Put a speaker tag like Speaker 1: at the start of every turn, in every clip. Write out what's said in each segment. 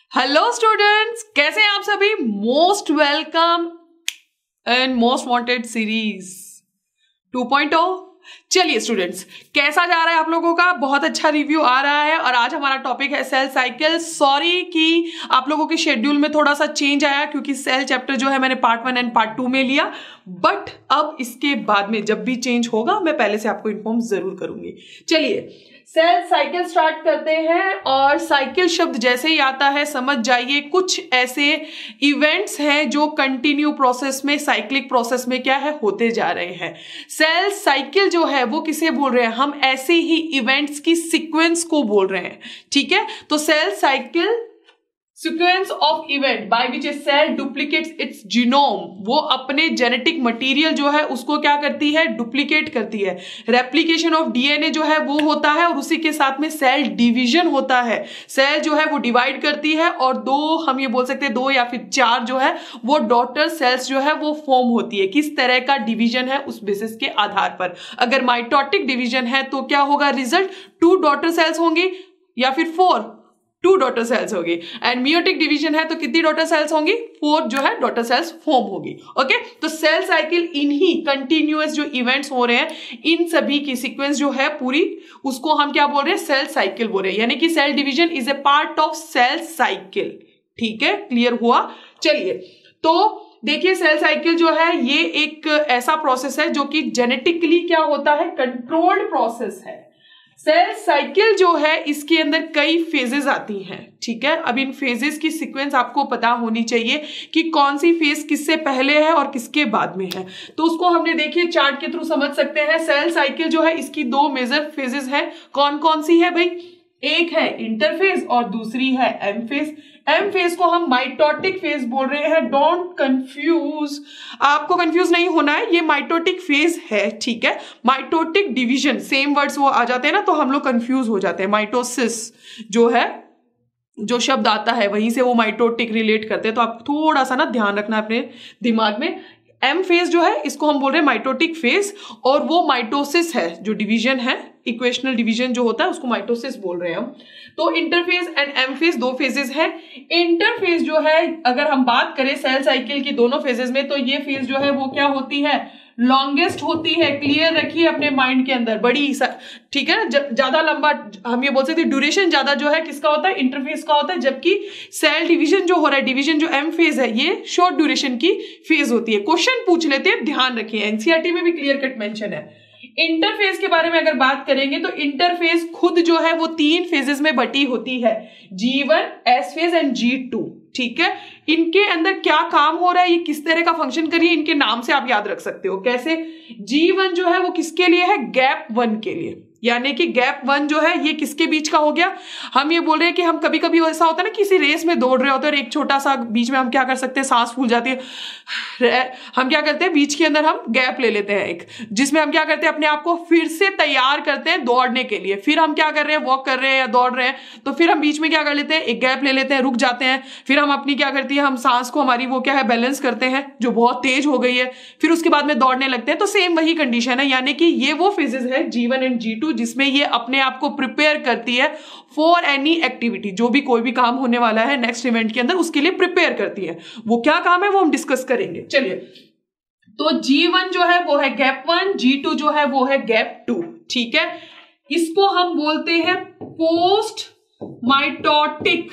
Speaker 1: Hello students, कैसे हैं आप सभी। Most welcome and most wanted series 2.0। चलिए स्टूडेंट्स, कैसा जा रहा है आप लोगों का। बहुत अच्छा रिव्यू आ रहा है और आज हमारा टॉपिक है सेल साइकिल। सॉरी कि आप लोगों के शेड्यूल में थोड़ा सा चेंज आया क्योंकि सेल चैप्टर जो है मैंने पार्ट 1 एंड पार्ट 2 में लिया, बट अब इसके बाद में जब भी चेंज होगा मैं पहले से आपको इन्फॉर्म जरूर करूंगी। चलिए सेल साइकिल स्टार्ट करते हैं और साइकिल शब्द जैसे ही आता है समझ जाइए कुछ ऐसे इवेंट्स हैं जो कंटिन्यू प्रोसेस में, साइक्लिक प्रोसेस में क्या है होते जा रहे हैं। सेल साइकिल जो है वो किसे बोल रहे हैं, हम ऐसे ही इवेंट्स की सीक्वेंस को बोल रहे हैं। ठीक है, तो cell cycle sequence of event by which a cell duplicates its genome, वो अपने जेनेटिक मटेरियल जो है उसको क्या करती है, डुप्लीकेट करती है। रेप्लिकेशन ऑफ डीएनए जो है वो होता है और उसी के साथ में सेल डिवीजन होता है। सेल जो है वो डिवाइड करती है और दो, हम ये बोल सकते हैं दो या फिर चार जो है वो डॉटर सेल्स जो है वो फॉर्म होती है। किस तरह का डिवीजन है उस बेसिस के आधार पर। अगर माइटोटिक डिवीजन है तो क्या होगा रिजल्ट, 2 डॉटर सेल्स होंगी या फिर 2 डॉटर सेल्स होगी। एंड मियोटिक डिवीजन है तो कितनी डॉटर सेल्स होंगी, 4 जो है डॉटर सेल्स फॉर्म होगी। ओके, तो सेल साइकिल इन्हीं कंटिन्यूअस जो इवेंट्स हो रहे हैं इन सभी की सीक्वेंस जो है पूरी, उसको हम क्या बोल रहे हैं, सेल साइकिल बोल रहे हैं। यानी कि cell division is a part of cell cycle. ठीक है, क्लियर हुआ। चलिए तो देखिए सेल साइकिल जो है ये एक ऐसा प्रोसेस है जो कि जेनेटिकली क्या होता है, कंट्रोल्ड प्रोसेस है। सेल साइकिल जो है इसके अंदर कई फेजेस आती हैं। ठीक है, अब इन फेजेस की सीक्वेंस आपको पता होनी चाहिए कि कौन सी फेज किससे पहले है और किसके बाद में है। तो उसको हमने देखिए चार्ट के थ्रू समझ सकते हैं। सेल साइकिल जो है इसकी 2 मेजर फेजेस हैं। कौन कौन सी है भाई, एक है इंटरफेज और दूसरी है एम फेज। एम फेज को हम माइटोटिक फेज बोल रहे हैं। डोंट कंफ्यूज, आपको कंफ्यूज नहीं होना है, ये माइटोटिक फेज है। ठीक है, माइटोटिक डिवीजन सेम वर्ड्स वो आ जाते हैं ना तो हम लोग कंफ्यूज हो जाते हैं। माइटोसिस जो है, जो शब्द आता है वहीं से वो माइटोटिक रिलेट करते हैं, तो आप थोड़ा सा ना ध्यान रखना अपने दिमाग में। एम फेज जो है इसको हम बोल रहे हैं माइटोटिक फेज और वो माइटोसिस है, जो डिवीजन है, इक्वेशनल डिवीजन जो होता है उसको माइटोसिस बोल रहे हैं हम। तो interphase and M phase 2 phases हैं। इंटरफेज जो है अगर हम बात करें सेल साइकिल की दोनों फेजेस में, तो ये फेज जो है वो क्या होती है, लॉन्गेस्ट होती है। क्लियर रखिए अपने माइंड के अंदर, बड़ी ठीक है ना, ज्यादा लंबा, हम ये बोल सकते हैं ड्यूरेशन ज्यादा जो है किसका होता है, इंटरफेज का होता है। जबकि सेल डिवीजन जो हो रहा है, डिवीजन जो एम फेज है, ये शॉर्ट ड्यूरेशन की फेज होती है। क्वेश्चन पूछ लेते हैं, ध्यान रखिए, एनसीईआरटी में भी क्लियर कट मेंशन है। इंटरफेज के बारे में अगर बात करेंगे तो इंटरफेज खुद जो है वो 3 फेजेस में बटी होती है, G1, S phase and G2। ठीक है, इनके अंदर क्या काम हो रहा है, ये किस तरह का फंक्शन करिए, इनके नाम से आप याद रख सकते हो। कैसे, G1 जो है वो किसके लिए है, गैप 1 के लिए। यानी कि गैप 1 जो है ये किसके बीच का हो गया, हम ये बोल रहे हैं कि हम कभी कभी ऐसा होता है ना, किसी रेस में दौड़ रहे होते हैं और एक छोटा सा बीच में हम क्या कर सकते हैं, सांस फूल जाती है, हम क्या करते हैं बीच के अंदर हम गैप ले लेते हैं एक, जिसमें हम क्या करते हैं अपने आप को फिर से तैयार करते हैं दौड़ने के लिए। फिर हम क्या कर रहे हैं, वॉक कर रहे हैं या दौड़ रहे हैं, तो फिर हम बीच में क्या कर लेते हैं, एक गैप ले लेते हैं, रुक जाते हैं। फिर हम अपनी क्या करती है, हम सांस को हमारी वो क्या है, बैलेंस करते हैं जो बहुत तेज हो गई है, फिर उसके बाद में दौड़ने लगते हैं। तो सेम वही कंडीशन है, यानी कि ये वो फेजेस है G1 एंड G2 जिसमें ये अपने आप को प्रिपेयर करती है फॉर एनी एक्टिविटी, जो भी कोई भी काम होने वाला है नेक्स्ट इवेंट के अंदर उसके लिए प्रिपेयर करती है। वो क्या काम है वो हम डिस्कस करेंगे। चलिए, तो G1 जो है वो है गैप 1, G2 जो है वो है गैप 2। ठीक है, इसको हम बोलते हैं पोस्ट माइटोटिक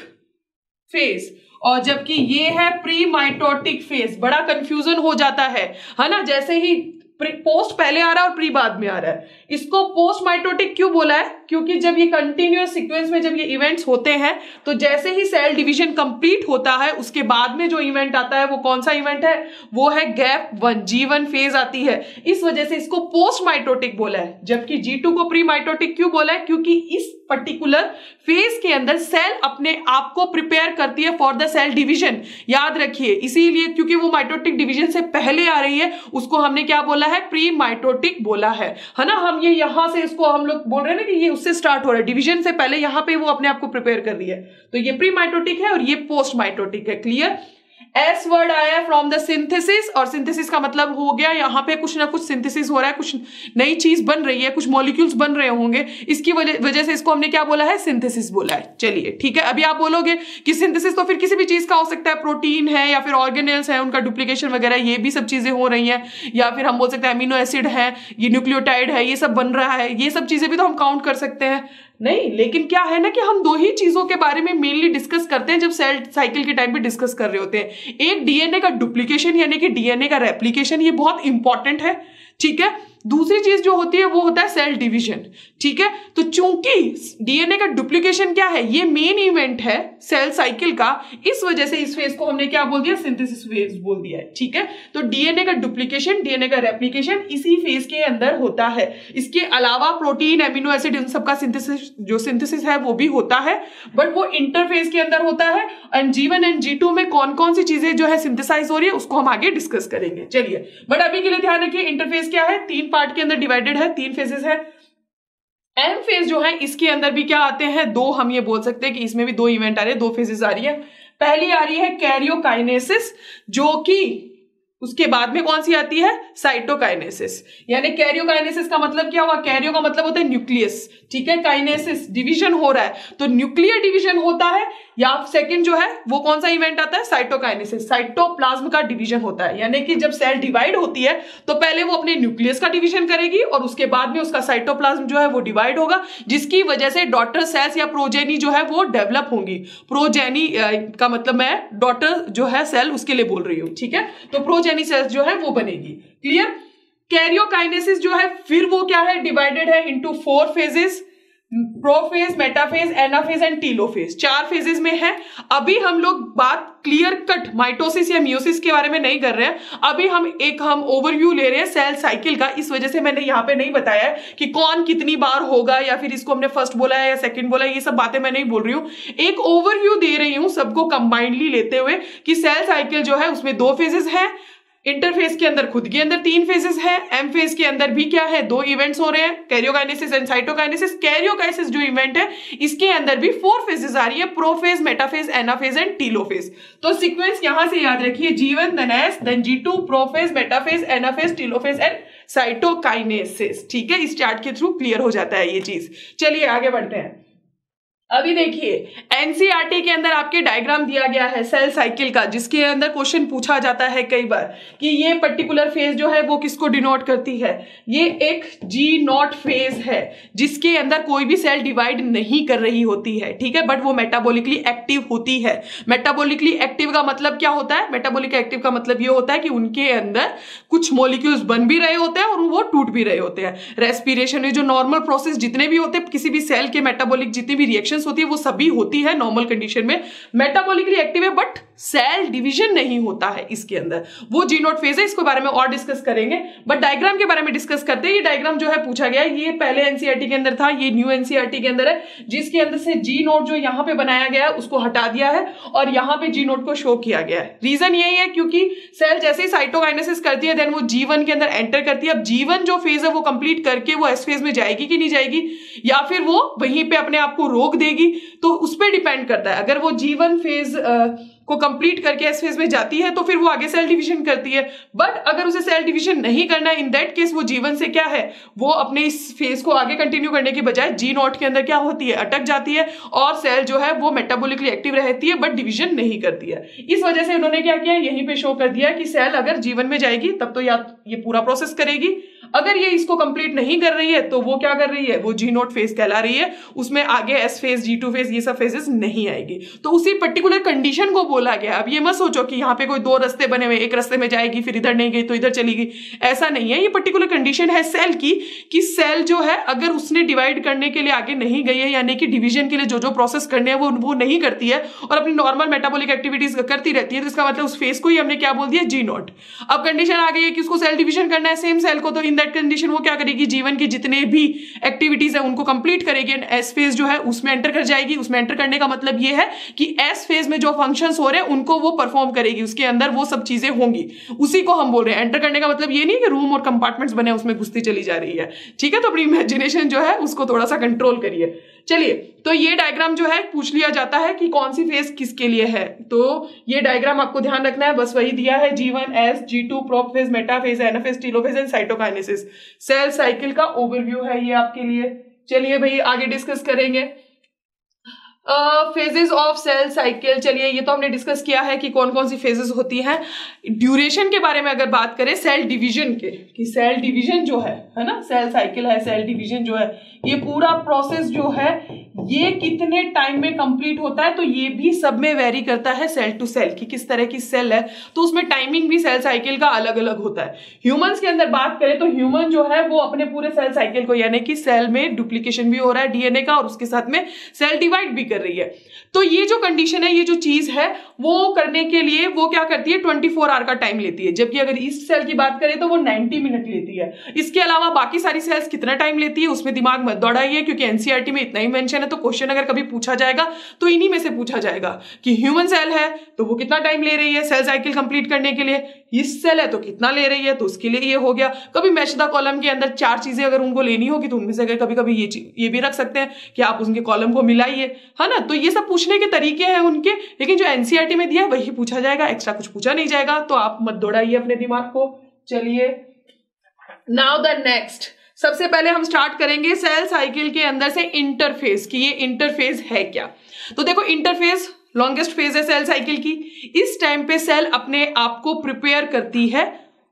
Speaker 1: फेज, और जबकि ये है प्री माइटोटिक फेज। बड़ा कंफ्यूजन हो जाता है ना, जैसे ही पोस्ट पहले आ रहा है और प्री बाद में आ रहा है। इसको पोस्ट माइटोटिक क्यों बोला है, क्योंकि जब ये कंटिन्यूअस सीक्वेंस में जब ये इवेंट्स होते हैं तो जैसे ही सेल डिवीजन कंप्लीट होता है उसके बाद में जो इवेंट आता है वो कौन सा इवेंट है, वो है गैप 1, G1 फेज आती है। इस वजह से इसको पोस्ट माइटोटिक बोला है। जबकि G2 को प्री माइटोटिक क्यों बोला है, क्योंकि इस पर्टिकुलर फेज के अंदर सेल अपने आप को प्रिपेयर करती है फॉर द सेल डिवीजन। याद रखिए, इसीलिए क्योंकि वो माइटोटिक डिवीजन से पहले आ रही है उसको हमने क्या बोला है, प्री माइटोटिक बोला है ना। हम ये यहां से इसको हम लोग बोल रहे हैं ना कि ये उससे स्टार्ट हो रहा है, डिवीजन से पहले यहां पे वो अपने आप को प्रिपेयर कर रही है, तो ये प्री माइटोटिक है और ये पोस्ट माइटोटिक है। क्लियर। एस वर्ड आया है फ्रॉम द सिंथेसिस, और सिंथेसिस का मतलब हो गया यहाँ पे कुछ ना कुछ सिंथेसिस हो रहा है, कुछ नई चीज बन रही है, कुछ मॉलिक्यूल्स बन रहे होंगे, इसकी वजह से इसको हमने क्या बोला है, सिंथेसिस बोला है। चलिए ठीक है, अभी आप बोलोगे कि सिंथेसिस तो फिर किसी भी चीज का हो सकता है, प्रोटीन है या फिर ऑर्गेनेल्स है, उनका डुप्लीकेशन वगैरह ये भी सब चीजें हो रही हैं, या फिर हम बोल सकते हैं अमीनो एसिड है, ये न्यूक्लियोटाइड है, ये सब बन रहा है, ये सब चीजें भी तो हम काउंट कर सकते हैं। नहीं, लेकिन क्या है ना कि हम दो ही चीजों के बारे में मेनली डिस्कस करते हैं जब सेल साइकिल के टाइम पे डिस्कस कर रहे होते हैं। एक डीएनए का डुप्लीकेशन यानी कि डीएनए का रेप्लिकेशन, ये बहुत इंपॉर्टेंट है, ठीक है। दूसरी चीज जो होती है वो होता है सेल डिवीजन, ठीक है। तो चूंकि डीएनए का डुप्लीकेशन क्या है, ये मेन इवेंट है सेल साइकिल का, इस वजह से इस फेज को हमने क्या बोल दिया, सिंथेसिस फेज बोल दिया है, ठीक है। तो डीएनए का डुप्लीकेशन, डीएनए का रेप्लिकेशन इसी फेज के अंदर होता है। इसके अलावा प्रोटीन, एमिनो एसिड, इन सबका सिंथेसिस, जो सिंथेसिस है वो भी होता है, बट वो इंटरफेज के अंदर होता है। एंड G1 एंड G2 में कौन कौन सी चीजें जो है सिंथेसाइज हो रही है उसको हम आगे डिस्कस करेंगे। चलिए, बट अभी के लिए ध्यान रखिए, इंटरफेज क्या है, 3 पार्ट के अंदर डिवाइडेड है, 3 फेजेस है। एम फेज जो है इसके अंदर भी क्या आते हैं, 2, हम ये बोल सकते हैं कि इसमें भी 2 इवेंट आ रहे हैं, 2 फेजेस आ रही है। पहली आ रही है कैरियोकाइनेसिस, जो कि उसके बाद में कौन सी आती है, साइटोकाइनेसिस। यानी कैरियोकाइनेसिस का मतलब क्या हुआ, कैरियो का मतलब होता है न्यूक्लियस, ठीक है। काइनेसिस डिवीजन हो रहा है, तो न्यूक्लियर डिवीजन होता है, या सेकंड जो है वो कौन सा इवेंट आता है, साइटोकाइनेसिस, साइटोप्लाज्म का डिवीजन होता है। यानी कि जब सेल डिवाइड होती है तो पहले वो अपने न्यूक्लियस का डिवीजन करेगी और उसके बाद में उसका साइटोप्लाज्म जो है वो डिवाइड होगा, जिसकी वजह से डॉटर सेल्स या प्रोजेनी जो है वो डेवलप होंगी। प्रोजेनी का मतलब मैं डॉटर जो है सेल उसके लिए बोल रही हूं, ठीक है। तो प्रोजेनी सेल्स जो है वो बनेगी, क्लियर। कैरियोकाइनेसिस जो है फिर वो क्या है, डिवाइडेड है into 4 phases, prophase, metaphase, anaphase and telophase, 4 phases में है। अभी हम लोग बात क्लियर कट माइटोसिस या मियोसिस के बारे में नहीं कर रहे हैं, अभी हम ओवरव्यू ले रहे हैं सेल साइकिल का। इस वजह से मैंने यहाँ पे नहीं बताया है कि कौन कितनी बार होगा, या फिर इसको हमने फर्स्ट बोला है या सेकंड बोला है, ये सब बातें मैं नहीं बोल रही हूँ। एक ओवरव्यू दे रही हूँ सबको कंबाइंडली लेते हुए कि सेल साइकिल जो है उसमें 2 फेजेस है, इंटरफेज के अंदर खुद के अंदर 3 फेजेस है, एम फेज के अंदर भी क्या है, 2 इवेंट्स हो रहे हैं, कैरियोकाइनेसिस एंड साइटोकाइनेसिस। कैरियोकाइनेसिस जो इवेंट है इसके अंदर भी 4 फेजेस आ रही है, prophase, metaphase, anaphase and telophase. तो सीक्वेंस यहां से याद रखिए, G1 then S then G2, prophase, metaphase, anaphase, telophase and cytokinesis, ठीक है। इस चार्ट के थ्रू क्लियर हो जाता है ये चीज। चलिए आगे बढ़ते हैं। अभी देखिए एनसीईआरटी के अंदर आपके डायग्राम दिया गया है सेल साइकिल का, जिसके अंदर क्वेश्चन पूछा जाता है कई बार कि ये पर्टिकुलर फेज जो है वो किसको डिनोट करती है। ये एक G0 फेज है जिसके अंदर कोई भी सेल डिवाइड नहीं कर रही होती है, ठीक है, बट वो मेटाबॉलिकली एक्टिव होती है। मेटाबॉलिकली एक्टिव का मतलब क्या होता है, मेटाबॉलिक एक्टिव का मतलब ये होता है कि उनके अंदर कुछ मॉलिक्यूल्स बन भी रहे होते हैं और वो टूट भी रहे होते हैं। रेस्पिरेशन में जो नॉर्मल प्रोसेस जितने भी होते हैं, किसी भी सेल के मेटाबॉलिक जितनी भी रिएक्शन होती है वो सभी होती है नॉर्मल कंडीशन में, मेटाबॉलिकली एक्टिव है, बट सेल डिवीजन नहीं होता है इसके अंदर। वो G0 फेज है, इसके बारे में और डिस्कस करेंगे, बट डायग्राम के बारे में डिस्कस करते हैं। ये डायग्राम जो है पूछा गया है, ये पहले एनसीईआरटी के अंदर था, ये न्यू एनसीईआरटी के अंदर है, जिसके अंदर से G0 जो यहां पे बनाया गया है उसको हटा दिया है और यहां पे G0 को शो किया गया है। रीजन यही है क्योंकि सेल जैसे ही साइटोकाइनेसिस करती है देन वो G1 के अंदर एंटर करती है। अब G1 जो फेज है वो कंप्लीट करके वो एस फेज में जाएगी कि नहीं जाएगी, या फिर वो वहीं पे अपने आप को रोक देगी, तो उस पर डिपेंड करता है। अगर वो G1 फेज को कंप्लीट करके एस फेज में जाती है तो फिर वो आगे सेल डिवीजन करती है, बट अगर उसे सेल डिवीजन नहीं करना है, इन दैट केस वो G1 से क्या है, वो अपने इस फेज को आगे कंटिन्यू करने के बजाय G0 के अंदर क्या होती है, अटक जाती है, और सेल जो है वो मेटाबॉलिकली एक्टिव रहती है बट डिवीजन नहीं करती है। इस वजह से उन्होंने क्या किया, यहीं पे शो कर दिया कि सेल अगर G1 में जाएगी तब तो या ये पूरा प्रोसेस करेगी, अगर ये इसको कंप्लीट नहीं कर रही है तो वो क्या कर रही है, वो G0 फेज कहला रही है, उसमें आगे एस फेज, G2 फेज, ये सब फेजेस नहीं आएगी। तो उसी पर्टिकुलर कंडीशन को बोला गया। अब ये मत सोचो कि यहाँ पे कोई 2 रास्ते बने हुए, एक रास्ते में जाएगी फिर इधर नहीं गई तो इधर चली गई, ऐसा नहीं है। ये पर्टिकुलर कंडीशन है सेल की कि सेल जो है अगर उसने डिवाइड करने के लिए आगे नहीं गई है, यानी कि डिवीजन के लिए जो जो प्रोसेस करने हैं वो नहीं करती है और अपनी नॉर्मल मेटाबॉलिक एक्टिविटीज करती रहती है, तो इसका मतलब उस फेज को ही हमने क्या बोल दिया, G0। अब कंडीशन आ गई है कि उसको सेल सेल डिवीजन करना है सेम सेल को, तो इन दैट कंडीशन वो क्या करेगी, जीवन की जितने भी एक्टिविटीज है उनको कंप्लीट करेगी एंड एस फेज जो है उसमें एंटर कर जाएगी। उसमें एंटर करने का मतलब ये है कि एस फेज में जो फंक्शंस हो रहे हैं उनको वो परफॉर्म करेगी, उसके अंदर वो सब चीजें होंगी, उसी को हम बोल रहे हैं। एंटर करने का मतलब ये नहीं है कि रूम और कंपार्टमेंट्स बने उसमें घुसती चली जा रही है, ठीक है। तो अपनी इमेजिनेशन जो है उसको थोड़ा सा कंट्रोल करिए। चलिए, तो ये डायग्राम जो है पूछ लिया जाता है कि कौन सी फेज किसके लिए है, तो ये डायग्राम आपको ध्यान रखना है, बस वही दिया है G1, S, G2 prophase, metaphase, anaphase, telophase and cytokinesis. Cell cycle का ओवरव्यू है ये आपके लिए। चलिए भाई आगे डिस्कस करेंगे फेजेस ऑफ सेल साइकिल। चलिए, ये तो हमने डिस्कस किया है कि कौन कौन सी फेजेस होती हैं। ड्यूरेशन के बारे में अगर बात करें सेल डिवीजन के, कि सेल डिवीजन जो है ना, सेल साइकिल है, सेल डिवीजन जो है, ये पूरा प्रोसेस जो है ये कितने टाइम में कंप्लीट होता है, तो ये भी सब में वेरी करता है सेल टू सेल की किस तरह की सेल है, तो उसमें टाइमिंग भी सेल साइकिल का अलग अलग होता है। ह्यूमंस के अंदर बात करें तो ह्यूमन जो है वो अपने पूरे सेल साइकिल को, यानी कि सेल में डुप्लीकेशन भी हो रहा है डीएनए का और उसके साथ में सेल डिवाइड भी कर रही है, तो ये जो कंडीशन है, ये जो चीज है वो करने के लिए वो क्या करती है 24 आवर का टाइम लेती है। जबकि अगर ईस्ट सेल की बात करें तो वो 90 मिनट लेती है। इसके अलावा बाकी सारी सेल्स कितना टाइम लेती है उसमें दिमाग मत दौड़ाइए, क्योंकि एनसीईआरटी में इतना ही मेंशन है, तो क्वेश्चन अगर कभी पूछा जाएगा तो इन्हीं में से पूछा जाएगा कि ह्यूमन सेल है तो वो कितना टाइम ले रही है सेल साइकिल कंप्लीट करने के लिए, ईस्ट सेल है तो कितना ले रही है, तो उसके लिए ये हो गया। कभी मैच द कॉलम के अंदर 4 चीजें अगर उनको लेनी होगी तो उनमें से कभी कभी ये भी रख सकते हैं कि आप उनके कॉलम को मिलाइए, है ना। तो ये सब पूछने के तरीके हैं उनके, लेकिन जो एनसीईआरटी में दिया वही पूछा जाएगा, एक्स्ट्रा कुछ पूछा नहीं जाएगा, तो आप मत दौड़ाइए अपने दिमाग को। चलिए, नाउ द नेक्स्ट, सबसे पहले हम स्टार्ट करेंगे सेल साइकिल के अंदर से इंटरफेस की। ये इंटरफेस है क्या, तो देखो इंटरफेस लॉन्गेस्ट फेज है सेल साइकिल की। इस टाइम पे सेल अपने आप को प्रिपेयर करती है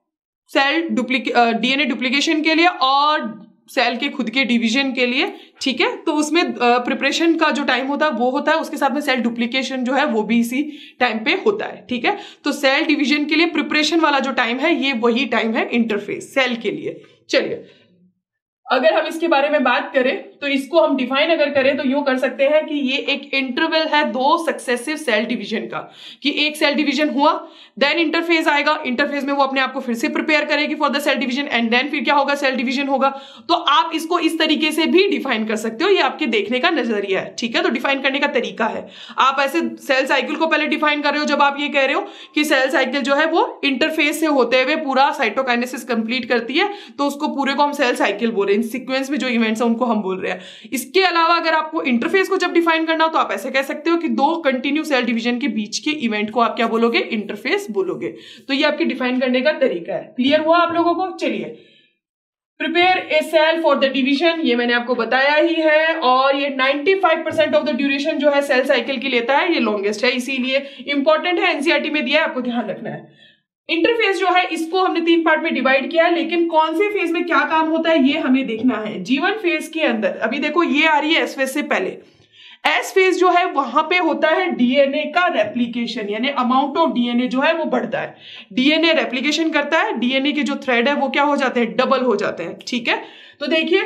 Speaker 1: सेल डीएनए डुप्लीकेशन के लिए और सेल के खुद के डिवीजन के लिए, ठीक है। तो उसमें प्रिपरेशन का जो टाइम होता है वो होता है, उसके साथ में सेल डुप्लीकेशन जो है वो भी इसी टाइम पे होता है, ठीक है। तो सेल डिवीजन के लिए प्रिपरेशन वाला जो टाइम है ये वही टाइम है इंटरफेस सेल के लिए। चलिए, अगर हम इसके बारे में बात करें तो इसको हम डिफाइन अगर करें तो यूं कर सकते हैं कि ये एक इंटरवल है 2 सक्सेसिव सेल डिवीजन का, कि एक सेल डिवीजन हुआ देन इंटरफेज आएगा, इंटरफेज में वो अपने आप को फिर से प्रिपेयर करेगी for the cell division and then फिर क्या होगा सेल डिवीजन होगा। तो आप इसको इस तरीके से भी डिफाइन कर सकते हो, ये आपके देखने का नजरिया है, ठीक है। तो डिफाइन करने का तरीका है, आप ऐसे सेल साइकिल को पहले डिफाइन कर रहे हो जब आप ये कह रहे हो कि सेल साइकिल जो है वो इंटरफेस से होते हुए पूरा साइटोकाइनेसिस कंप्लीट करती है, तो उसको पूरे को हम सेल साइकिल बोल रहे हैं, सीक्वेंस में जो इवेंट्स है उनको हम बोल रहे हैं। इसके अलावा अगर आपको इंटरफेस को जब डिफाइन करना हो तो आप ऐसे कह सकते हो कि 2 कंटिन्यू सेल डिवीजन के बीच के इवेंट को आप क्या बोलोगे, इंटरफेस बोलोगे। तो ये आपके डिफाइन करने का तरीका है। क्लियर हुआ आप लोगों को। चलिए, prepare a cell for the division, ये मैंने आपको बताया ही है, और ये 95% ऑफ द ड्यूरेशन जो है सेल साइकिल की लेता है, ये लॉन्गेस्ट है, इसीलिए इंपॉर्टेंट है, एनसीईआरटी में दिया है, आपको ध्यान रखना है। इंटरफेस जो है इसको हमने 3 पार्ट में डिवाइड किया है, लेकिन कौन से फेज में क्या काम होता है ये हमें देखना है। G1 फेज के अंदर अभी देखो ये आ रही है एस फेज से पहले, एस फेज जो है वहां पे होता है डीएनए का रेप्लिकेशन, यानी अमाउंट ऑफ डीएनए जो है वो बढ़ता है, डीएनए रेप्लिकेशन करता है, डीएनए के जो थ्रेड है वो क्या हो जाते हैं, डबल हो जाते हैं, ठीक है। तो देखिए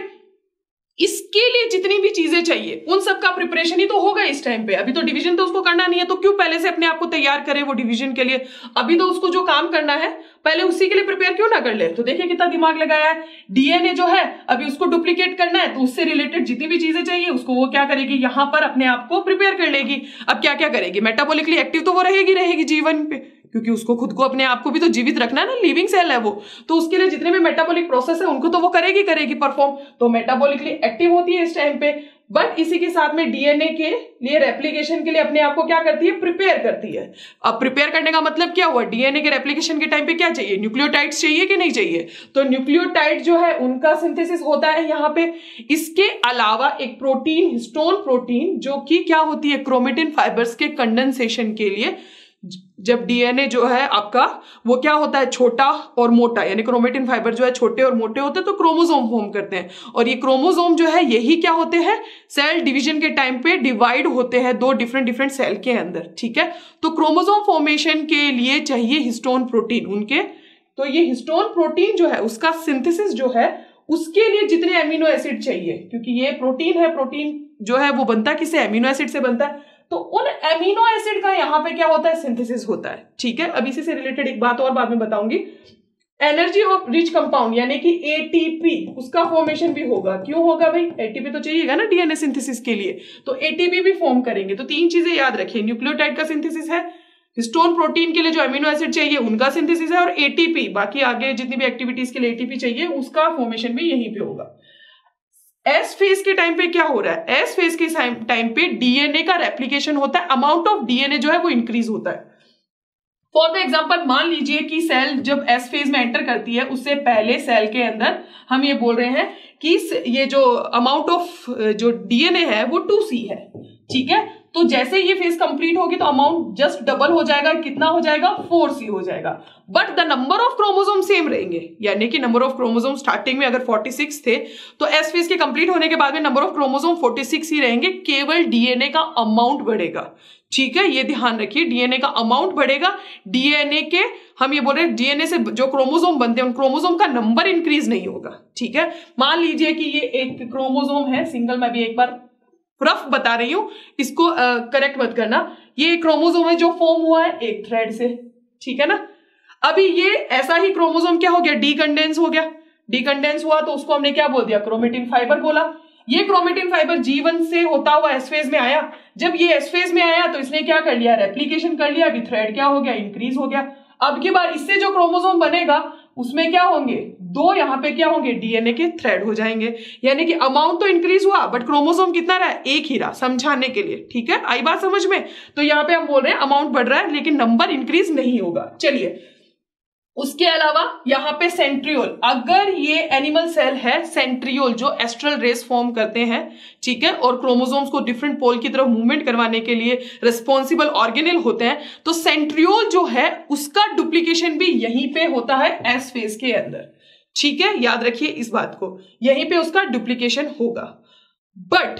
Speaker 1: इसके लिए जितनी भी चीजें चाहिए उन सब का प्रिपरेशन ही तो होगा इस टाइम पे। अभी तो डिवीजन तो उसको करना नहीं है, तो क्यों पहले से अपने आप को तैयार करे वो डिवीजन के लिए, अभी तो उसको जो काम करना है पहले उसी के लिए प्रिपेयर क्यों ना कर ले। तो देखिए कितना दिमाग लगाया है, डीएनए जो है अभी उसको डुप्लीकेट करना है, तो उससे रिलेटेड जितनी भी चीजें चाहिए उसको वो क्या करेगी, यहां पर अपने आप को प्रिपेयर कर लेगी। अब क्या क्या करेगी, मेटाबॉलिकली एक्टिव तो वो रहेगी जीवन पे, क्योंकि उसको खुद को अपने आप को भी तो जीवित रखना है ना, लिविंग सेल है वो, तो उसके लिए जितने भी मेटाबॉलिक प्रोसेस है उनको तो वो करेगी परफॉर्म, तो मेटाबॉलिकली एक्टिव होती है इस टाइम पे। बट इसी के साथ में डीएनए के लिए रेप्लिकेशन के लिए अपने आप को क्या करती है, प्रिपेयर करती है। अब प्रिपेयर करने का मतलब क्या हुआ, डीएनए के रेप्लिकेशन के टाइम पे क्या चाहिए, न्यूक्लियोटाइड्स चाहिए कि नहीं चाहिए, तो न्यूक्लियोटाइड जो है उनका सिंथेसिस होता है यहाँ पे। इसके अलावा एक प्रोटीन, हिस्टोन प्रोटीन, जो कि क्या होती है, क्रोमेटिन फाइबर्स के कंडेंसेशन के लिए, जब डीएनए जो है आपका वो क्या होता है, छोटा और मोटा, यानी क्रोमेटिन फाइबर जो है छोटे और मोटे होते हैं तो क्रोमोसोम फॉर्म करते हैं, और ये क्रोमोसोम जो है यही क्या होते हैं, सेल डिवीजन के टाइम पे डिवाइड होते हैं 2 डिफरेंट सेल के अंदर, ठीक है। तो क्रोमोसोम फॉर्मेशन के लिए चाहिए हिस्टोन प्रोटीन उनके, तो ये हिस्टोन प्रोटीन जो है उसका सिंथेसिस जो है उसके लिए जितने एमिनो एसिड चाहिए, क्योंकि ये प्रोटीन है, प्रोटीन जो है वो बनता किससे, एमिनो एसिड से बनता है, तो उन एमिनो एसिड का यहां पे क्या होता है, सिंथेसिस होता है, ठीक है। अब इसी से रिलेटेड एक बात और बाद में बताऊंगी। एनर्जी ऑफ रिच कंपाउंड यानी कि एटीपी, उसका फॉर्मेशन भी होगा। क्यों होगा भाई? एटीपी तो चाहिएगा ना डीएनए सिंथेसिस के लिए, तो एटीपी भी फॉर्म करेंगे। तो 3 चीजें याद रखिए, न्यूक्लियोटाइड का सिंथेसिस है, हिस्टोन प्रोटीन के लिए जो अमीनो एसिड चाहिए उनका सिंथेसिस है, और एटीपी बाकी आगे जितनी भी एक्टिविटीज के लिए एटीपी चाहिए उसका फॉर्मेशन भी यहीं पे होगा। एस फेज के टाइम पे क्या हो रहा है? एस फेज के टाइम पे डीएनए का रेप्लिकेशन होता है, अमाउंट ऑफ डीएनए जो है वो इंक्रीज होता है। फॉर द एग्जाम्पल मान लीजिए कि सेल जब एस फेज में एंटर करती है उससे पहले सेल के अंदर हम ये बोल रहे हैं कि ये जो अमाउंट ऑफ जो डीएनए है वो 2C है, ठीक है। तो जैसे ये फेज कंप्लीट होगी तो अमाउंट जस्ट डबल हो जाएगा, कितना हो जाएगा? 4C हो जाएगा, but the number of chromosome same रहेंगे, यानी कि नंबर ऑफ क्रोमोसोम स्टार्टिंग में अगर 46 थे तो एस फेज के कंप्लीट होने के बाद में नंबर ऑफ क्रोमोसोम 46 ही रहेंगे, केवल डीएनए का अमाउंट बढ़ेगा, ठीक है। ये ध्यान रखिए, डीएनए का अमाउंट बढ़ेगा, डीएनए के हम ये बोल रहे हैं डीएनए से जो क्रोमोसोम बनते हैं उन क्रोमोसोम का नंबर इंक्रीज नहीं होगा, ठीक है। मान लीजिए कि ये एक क्रोमोसोम है सिंगल, मैं भी एक बार रफ बता रही हूं, इसको करेक्ट मत करना। ये क्रोमोसोम है जो फॉर्म हुआ है एक थ्रेड से, ठीक है ना। अभी ये ऐसा ही क्रोमोसोम क्या हो गया? डीकंडेंस हो गया। डीकंडेंस हुआ तो उसको हमने क्या बोल दिया? क्रोमेटिन फाइबर बोला। ये क्रोमेटिन फाइबर G1 से होता हुआ एस फेज में आया। जब ये एस फेज में आया तो इसने क्या कर लिया? रेप्लिकेशन कर लिया। अभी थ्रेड क्या हो गया? इंक्रीज हो गया। अब की बार इससे जो क्रोमोसोम बनेगा उसमें क्या होंगे? 2 यहां पे क्या होंगे? डीएनए के थ्रेड हो जाएंगे, यानी कि अमाउंट तो इंक्रीज हुआ बट क्रोमोसोम कितना रहा? एक ही रहा, समझाने के लिए, ठीक है। आई बात समझ में? तो यहां पे हम बोल रहे हैं अमाउंट बढ़ रहा है लेकिन नंबर इंक्रीज नहीं होगा। चलिए, उसके अलावा यहाँ पे सेंट्रियोल, अगर ये एनिमल सेल है, सेंट्रियोल जो एस्ट्रल रेस फॉर्म करते हैं, ठीक है, और क्रोमोसोम्स को डिफरेंट पोल की तरफ मूवमेंट करवाने के लिए रिस्पॉन्सिबल ऑर्गेनेल होते हैं, तो सेंट्रियोल जो है उसका डुप्लीकेशन भी यहीं पे होता है एस फेज के अंदर, ठीक है। याद रखिए इस बात को, यहीं पे उसका डुप्लीकेशन होगा। बट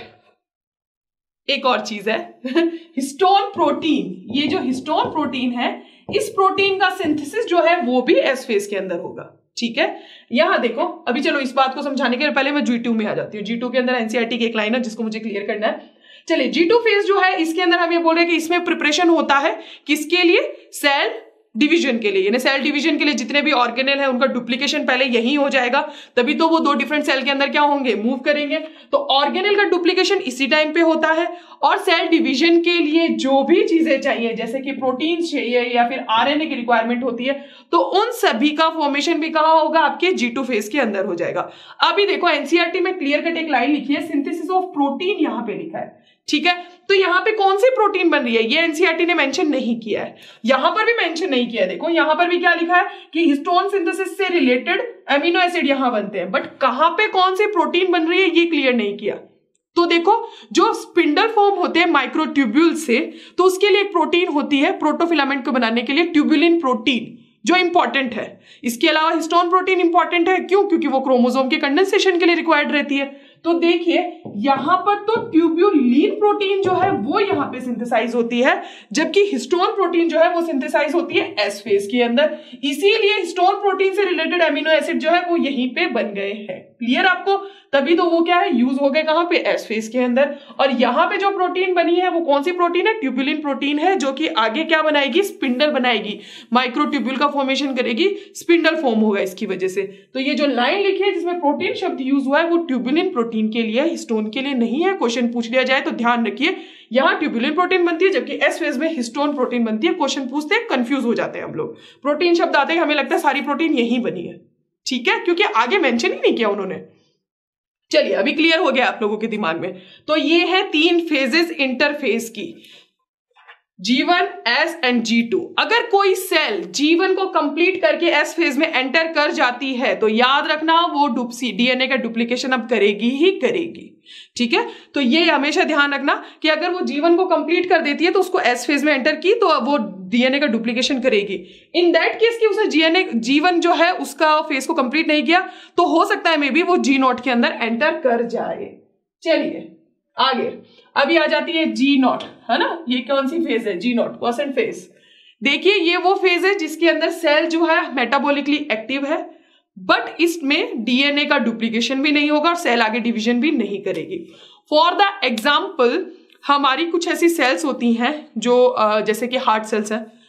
Speaker 1: एक और चीज है हिस्टोन प्रोटीन। ये जो हिस्टोन प्रोटीन है, इस प्रोटीन का सिंथेसिस जो है वो भी एस फेज के अंदर होगा, ठीक है। यहां देखो, अभी चलो इस बात को समझाने के पहले मैं G2 में आ जाती हूँ। G2 के अंदर एनसीईआरटी की एक लाइन है जिसको मुझे क्लियर करना है। चलिए, G2 फेज जो है इसके अंदर हम ये बोल रहे हैं कि इसमें प्रिपरेशन होता है किसके लिए? सेल डिवीजन के लिए, यानी सेल डिवीजन के लिए जितने भी ऑर्गेनेल है उनका डुप्लीकेशन पहले यही हो जाएगा, तभी तो वो 2 डिफरेंट सेल के अंदर क्या होंगे? मूव करेंगे। तो ऑर्गेनेल का डुप्लीकेशन इसी टाइम पे होता है, और सेल डिवीजन के लिए जो भी चीजें चाहिए जैसे कि प्रोटीन चाहिए या फिर आरएनए की रिक्वायरमेंट होती है, तो उन सभी का फॉर्मेशन भी कहां होगा? आपके G2 फेज के अंदर हो जाएगा। अभी देखो, एनसीईआरटी में क्लियर कट एक लाइन लिखी है, सिंथेसिस ऑफ प्रोटीन यहां पे लिखा है, ठीक है। तो यहां पे कौन सी प्रोटीन बन रही है ये एनसीईआरटी ने मेंशन नहीं किया है, यहां पर भी मेंशन नहीं किया है। देखो यहां पर भी क्या लिखा है कि हिस्टोन सिंथेसिस से रिलेटेड अमीनो एसिड यहां बनते हैं, बट कहां पे कौन सी प्रोटीन बन रही है ये क्लियर नहीं किया। तो देखो, जो स्पिंडल फॉर्म होते हैं माइक्रोट्यूब्यूल से, तो उसके लिए एक प्रोटीन होती है प्रोटोफिलामेंट को बनाने के लिए, ट्यूबुलिन प्रोटीन, जो इंपॉर्टेंट है। इसके अलावा हिस्टोन प्रोटीन इंपॉर्टेंट है, क्यों? क्योंकि वो क्रोमोसोम के कंडेंसेशन के लिए रिक्वायर्ड रहती है। तो देखिए यहां पर तो ट्यूब्युलिन प्रोटीन जो है वो यहां पे सिंथेसाइज होती है, जबकि हिस्टोन प्रोटीन जो है वो सिंथेसाइज होती है एस फेज के अंदर। इसीलिए हिस्टोन प्रोटीन से रिलेटेड अमीनो एसिड जो है वो यहीं पे बन गए हैं। क्लियर आपको? तभी तो वो क्या है, यूज हो गए कहां पे? एस फेज के अंदर। और यहां पे जो प्रोटीन बनी है वो कौन सी प्रोटीन है? ट्यूबुलिन प्रोटीन है, जो कि आगे क्या बनाएगी? स्पिंडल बनाएगी, माइक्रोट्यूब्यूल का फॉर्मेशन करेगी, स्पिंडल फॉर्म होगा इसकी वजह से। तो ये जो लाइन लिखी है जिसमें प्रोटीन शब्द यूज हुआ है वो ट्यूबुलिन प्रोटीन के लिए, हिस्टोन के लिए नहीं है। क्वेश्चन पूछ लिया जाए तो ध्यान रखिए, यहां ट्यूबुलिन प्रोटीन बनती है जबकि एस फेज में हिस्टोन प्रोटीन बनती है। क्वेश्चन पूछते हैं, कंफ्यूज हो जाते हैं हम लोग, प्रोटीन शब्द आते हैं हमें लगता है सारी प्रोटीन यही बनी है, ठीक है, क्योंकि आगे मेंशन ही नहीं किया उन्होंने। चलिए, अभी क्लियर हो गया आप लोगों के दिमाग में। तो ये है 3 फेजेस इंटरफेस की, G1, S एंड G2। अगर कोई सेल G1 को कंप्लीट करके S फेज में एंटर कर जाती है तो याद रखना वो डीएनए का डुप्लीकेशन अब करेगी ही करेगी, ठीक है। तो ये हमेशा ध्यान रखना कि अगर वो G1 को कंप्लीट कर देती है तो उसको S फेज में एंटर की तो वो डीएनए का डुप्लीकेशन करेगी। इन दैट केस कि उसने G1 जो है उसका फेज को कंप्लीट नहीं किया तो हो सकता है मे बी वो G0 के अंदर एंटर कर जाए। चलिए आगे, अभी आ जाती है G0, है ना। ये कौन सी फेज है? G0 क्वासेंट phase. देखिए ये वो फेज है जिसके अंदर सेल जो है मेटाबॉलिकली एक्टिव है, बट इसमें डीएनए का डुप्लीकेशन भी नहीं होगा और सेल आगे डिवीजन भी नहीं करेगी। फॉर द एग्जाम्पल, हमारी कुछ ऐसी सेल्स होती हैं जो जैसे कि हार्ट सेल्स है,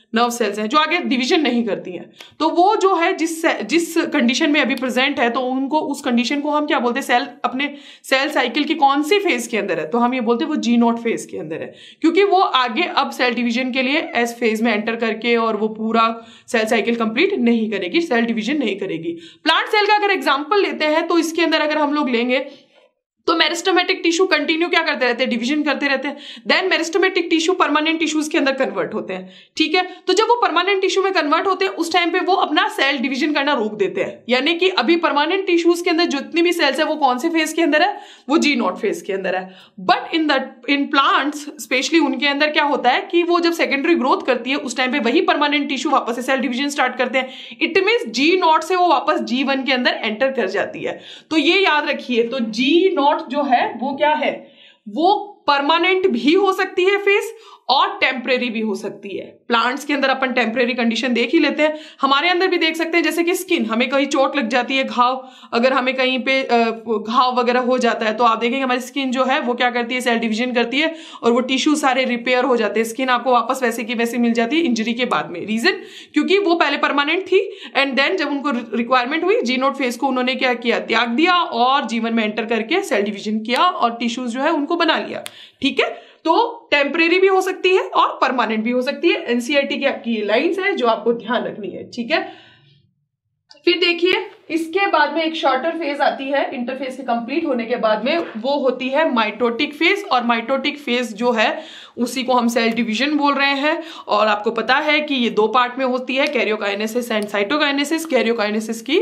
Speaker 1: नर्व सेल्स हैं जो आगे डिवीजन नहीं करती हैं। तो वो जो है जिस कंडीशन में अभी प्रेजेंट है, तो उनको उस कंडीशन को हम क्या बोलते हैं, सेल अपने सेल साइकिल की कौन सी फेज के अंदर है, तो हम ये बोलते हैं वो G0 फेज के अंदर है, क्योंकि वो आगे अब सेल डिवीजन के लिए एस फेज में एंटर करके और वो पूरा सेल साइकिल कंप्लीट नहीं करेगी, सेल डिवीजन नहीं करेगी। प्लांट सेल का अगर एग्जांपल लेते हैं तो इसके अंदर अगर हम लोग लेंगे तो मेरिस्टेमेटिक टिश्यू कंटिन्यू क्या करते रहते हैं, डिवीजन करते रहते हैं। Then meristematic tissue permanent tissues के अंदर कन्वर्ट होते हैं, ठीक है। तो जब वो परमानेंट टिश्यू में कन्वर्ट होते हैं उस टाइम पे वो अपना सेल डिवीजन करना रोक देते हैं, यानी कि अभी परमानेंट टिश्यूज के अंदर जितनी भी सेल्स है वो कौन से फेज के अंदर है, वो G0 फेज के अंदर है। बट इन प्लांट्स स्पेशली उनके अंदर क्या होता है कि वो जब सेकेंडरी ग्रोथ करती है उस टाइम पे वही परमानेंट टिश्यू वापस से सेल डिवीजन स्टार्ट करते हैं। इट मीन्स G0 से वो वापस G1 के अंदर एंटर कर जाती है। तो ये याद रखिए, तो G0 जो है वो क्या है, वो परमानेंट भी हो सकती है फेज और टेम्परेरी भी हो सकती है। प्लांट्स के अंदर अपन टेम्परेरी कंडीशन देख ही लेते हैं, हमारे अंदर भी देख सकते हैं, जैसे कि स्किन, हमें कहीं चोट लग जाती है, घाव, अगर हमें कहीं पे घाव वगैरह हो जाता है तो आप देखेंगे हमारी स्किन जो है वो क्या करती है, सेल डिवीजन करती है और वो टिश्यू सारे रिपेयर हो जाते हैं, स्किन आपको वापस वैसे की वैसे मिल जाती है इंजरी के बाद में। रीजन क्योंकि वो पहले परमानेंट थी एंड देन जब उनको रिक्वायरमेंट हुई G0 फेज को उन्होंने क्या किया, त्याग दिया और G1 में एंटर करके सेल डिवीजन किया और टिश्यूज जो है उनको बना लिया, ठीक है। तो टेम्परेरी भी हो सकती है और परमानेंट भी हो सकती है। एनसीईआरटी की आपकी लाइंस है जो आपको ध्यान रखनी है, ठीक है। फिर देखिए इसके बाद में एक शॉर्टर फेज आती है इंटरफेज के कंप्लीट होने के बाद में, वो होती है माइटोटिक फेज। और माइटोटिक फेज जो है उसी को हम सेल डिवीजन बोल रहे हैं। और आपको पता है कि ये 2 पार्ट में होती है, कैरियोकाइनेसिस एंड साइटोकाइनेसिस। कैरियोकाइनेसिस की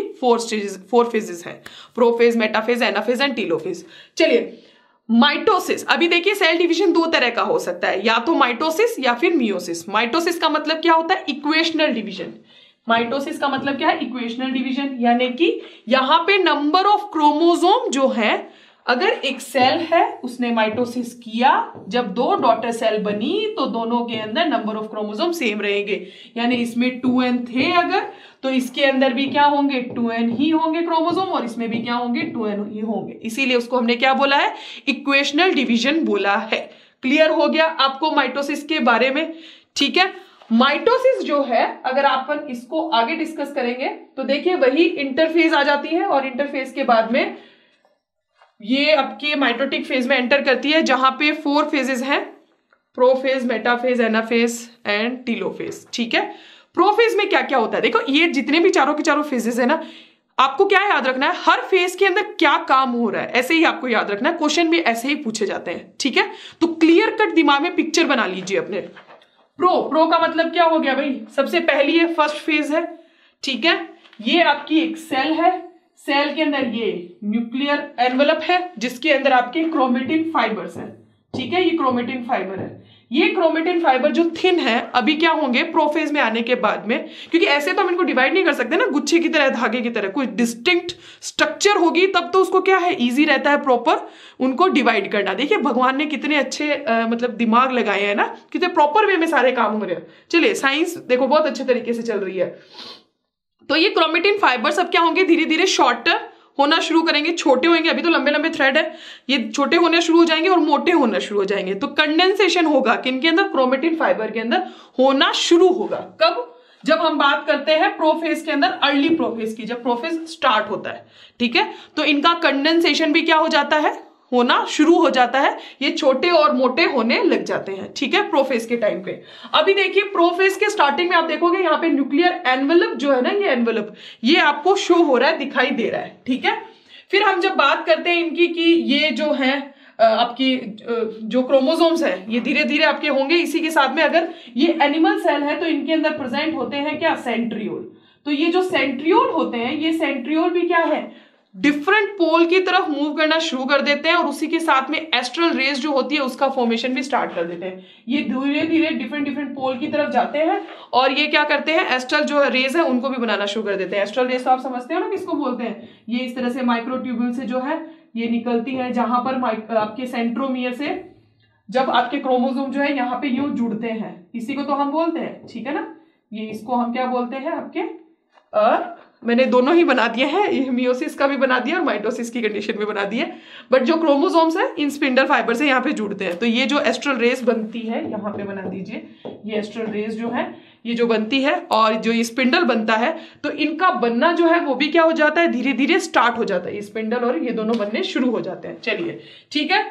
Speaker 1: 4 फेजेस हैं, prophase, metaphase, anaphase and telophase. चलिए माइटोसिस, अभी देखिए सेल डिवीजन 2 तरह का हो सकता है, या तो माइटोसिस या फिर मियोसिस। माइटोसिस का मतलब क्या होता है, इक्वेशनल डिवीजन। माइटोसिस का मतलब क्या है, इक्वेशनल डिवीजन, यानी कि यहां पे नंबर ऑफ क्रोमोसोम जो है, अगर एक सेल है उसने माइटोसिस किया, जब 2 डॉटर सेल बनी तो दोनों के अंदर नंबर ऑफ क्रोमोसोम सेम रहेंगे, यानी इसमें 2n थे अगर, तो इसके अंदर भी क्या होंगे, 2n ही होंगे क्रोमोसोम, और इसमें भी क्या होंगे, 2n ही होंगे। इसीलिए उसको हमने क्या बोला है, इक्वेशनल डिवीजन बोला है। क्लियर हो गया आपको माइटोसिस के बारे में, ठीक है। माइटोसिस जो है अगर अपन इसको आगे डिस्कस करेंगे तो देखिए वही इंटरफेज आ जाती है, और इंटरफेज के बाद में ये आपके माइटोटिक फेज में एंटर करती है, जहां पे 4 फेजेस हैं, prophase, metaphase, anaphase and telophase, ठीक है। प्रोफेज में क्या क्या होता है, देखो ये जितने भी चारों के चारों फेजेस है ना, आपको क्या याद रखना है, हर फेज के अंदर क्या काम हो रहा है, ऐसे ही आपको याद रखना है। क्वेश्चन भी ऐसे ही पूछे जाते हैं, ठीक है। तो क्लियर कट दिमाग में पिक्चर बना लीजिए अपने। प्रो का मतलब क्या हो गया भाई, सबसे पहली है फर्स्ट फेज है, ठीक है। ये आपकी एक सेल है, सेल के अंदर ये न्यूक्लियर एनवेलप है जिसके अंदर आपके क्रोमेटिन फाइबर्स हैं, ठीक है। ये क्रोमेटिन फाइबर है, ये क्रोमेटिन फाइबर जो थिन है अभी क्या होंगे प्रोफेज में आने के बाद में, क्योंकि ऐसे तो हम इनको डिवाइड नहीं कर सकते ना, गुच्छे की तरह, धागे की तरह, कोई डिस्टिंक्ट स्ट्रक्चर होगी तब तो उसको क्या है, इजी रहता है प्रॉपर उनको डिवाइड करना। देखिए भगवान ने कितने अच्छे मतलब दिमाग लगाए हैं ना, कितने प्रॉपर वे में सारे काम हो रहे हैं। चलिए साइंस देखो बहुत अच्छे तरीके से चल रही है। तो ये क्रोमेटिन फाइबर्स अब क्या होंगे, धीरे धीरे शॉर्टर होना शुरू करेंगे, छोटे होंगे, अभी तो लंबे लंबे थ्रेड है, ये छोटे होने शुरू हो जाएंगे और मोटे होना शुरू हो जाएंगे। तो कंडेंसेशन होगा किनके अंदर, क्रोमेटिन फाइबर के अंदर होना शुरू होगा। कब, जब हम बात करते हैं प्रोफेज के अंदर, अर्ली प्रोफेज की, जब प्रोफेज स्टार्ट होता है, ठीक है। तो इनका कंडेंसेशन भी क्या हो जाता है, होना शुरू हो जाता है, ये छोटे और मोटे होने लग जाते हैं, ठीक है, प्रोफेज के टाइम पे। अभी देखिए प्रोफेज के स्टार्टिंग में आप देखोगे यहाँ पे न्यूक्लियर एनवेलप जो है ना, ये एनवेलप ये आपको शो हो रहा है, दिखाई दे रहा है, ठीक है। फिर हम जब बात करते हैं इनकी कि ये जो है आपकी जो क्रोमोसोम्स है ये धीरे धीरे आपके होंगे, इसी के साथ में अगर ये एनिमल सेल है तो इनके अंदर प्रेजेंट होते हैं क्या, सेंट्रियोल। तो ये जो सेंट्रियोल होते हैं, ये सेंट्रियोल भी क्या है, डिफरेंट पोल की तरफ मूव करना शुरू कर देते हैं, और उसी के साथ में एस्ट्रल रेज जो होती है उसका फॉर्मेशन भी स्टार्ट कर देते हैं। ये धीरे धीरे डिफरेंट पोल की तरफ जाते हैं और ये क्या करते हैं, एस्ट्रल जो रेज है उनको भी बनाना शुरू कर देते हैं। एस्ट्रल रेज तो आप समझते हो ना किसको बोलते हैं, ये इस तरह से माइक्रोट्यूब्यूल से जो है ये निकलती है, जहां पर आपके सेंट्रोमियर से जब आपके क्रोमोसोम जो है यहाँ पे यूं जुड़ते हैं, इसी को तो हम बोलते हैं, ठीक है ना। ये इसको हम क्या बोलते हैं आपके मैंने दोनों ही बना दिए हैं, मियोसिस का भी बना दिया और माइटोसिस की कंडीशन भी बना दी है। बट जो क्रोमोसोम्स है इन स्पिंडल फाइबर से यहाँ पे जुड़ते हैं, तो ये जो एस्ट्रल रेस बनती है यहाँ पे बना दीजिए, ये एस्ट्रल रेस जो है ये जो बनती है और जो ये स्पिंडल बनता है, तो इनका बनना जो है वो भी क्या हो जाता है, धीरे धीरे स्टार्ट हो जाता है। ये स्पिंडल और ये दोनों बनने शुरू हो जाते हैं। चलिए ठीक है,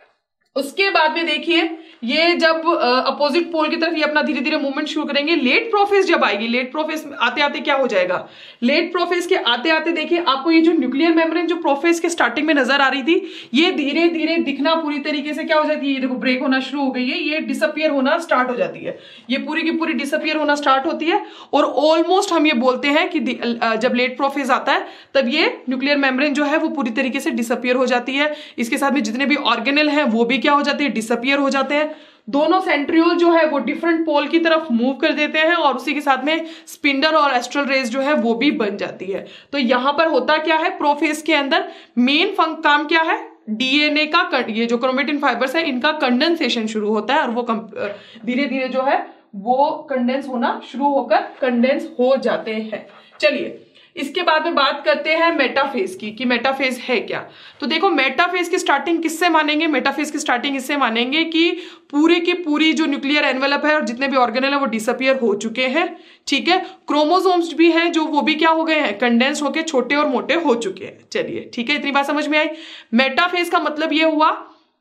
Speaker 1: उसके बाद में देखिए ये जब अपोजिट पोल की तरफ ये अपना धीरे धीरे मूवमेंट शुरू करेंगे, लेट प्रोफेज जब आएगी, लेट प्रोफेज आते आते क्या हो जाएगा, लेट प्रोफेज के आते आते देखिए आपको ये जो न्यूक्लियर मेम्ब्रेन जो प्रोफेज के स्टार्टिंग में नजर आ रही थी, ये धीरे धीरे दिखना पूरी तरीके से क्या हो जाती है, ये देखो ब्रेक होना शुरू हो गई है, ये डिसअपियर होना स्टार्ट हो जाती है, ये पूरी की पूरी डिसअपियर होना स्टार्ट होती है। और ऑलमोस्ट हम ये बोलते हैं कि जब लेट प्रोफेज आता है तब ये न्यूक्लियर मेम्ब्रेन जो है वो पूरी तरीके से डिसअपियर हो जाती है। इसके साथ में जितने भी ऑर्गेनेल हैं वो भी क्या हो जाते हैं, डिसअपियर हो जाते हैं। दोनों सेंट्रियोल जो है वो डिफरेंट पोल की तरफ मूव कर देते हैं और उसी के साथ में स्पिंडल और एस्ट्रल रेज जो है वो भी बन जाती है। तो यहां पर होता क्या है, प्रोफेज के अंदर मेन काम क्या है, डीएनए का ये जो क्रोमेटिन फाइबर्स है इनका कंडेंसेशन शुरू होता है और वो धीरे धीरे जो है वो कंडेंस होना शुरू होकर कंडेंस हो जाते हैं। चलिए इसके बाद में बात करते हैं मेटाफेज की कि मेटाफेज है क्या। तो देखो मेटाफेज की स्टार्टिंग किससे मानेंगे, मेटाफेज की स्टार्टिंग इससे मानेंगे कि पूरी की पूरी जो न्यूक्लियर एनवेलप है और जितने भी ऑर्गेनेल है वो डिसअपियर हो चुके हैं। ठीक है, क्रोमोसोम्स भी हैं जो वो भी क्या हो गए हैं, कंडेंस होके छोटे और मोटे हो चुके हैं। चलिए ठीक है, इतनी बात समझ में आई। मेटाफेज का मतलब ये हुआ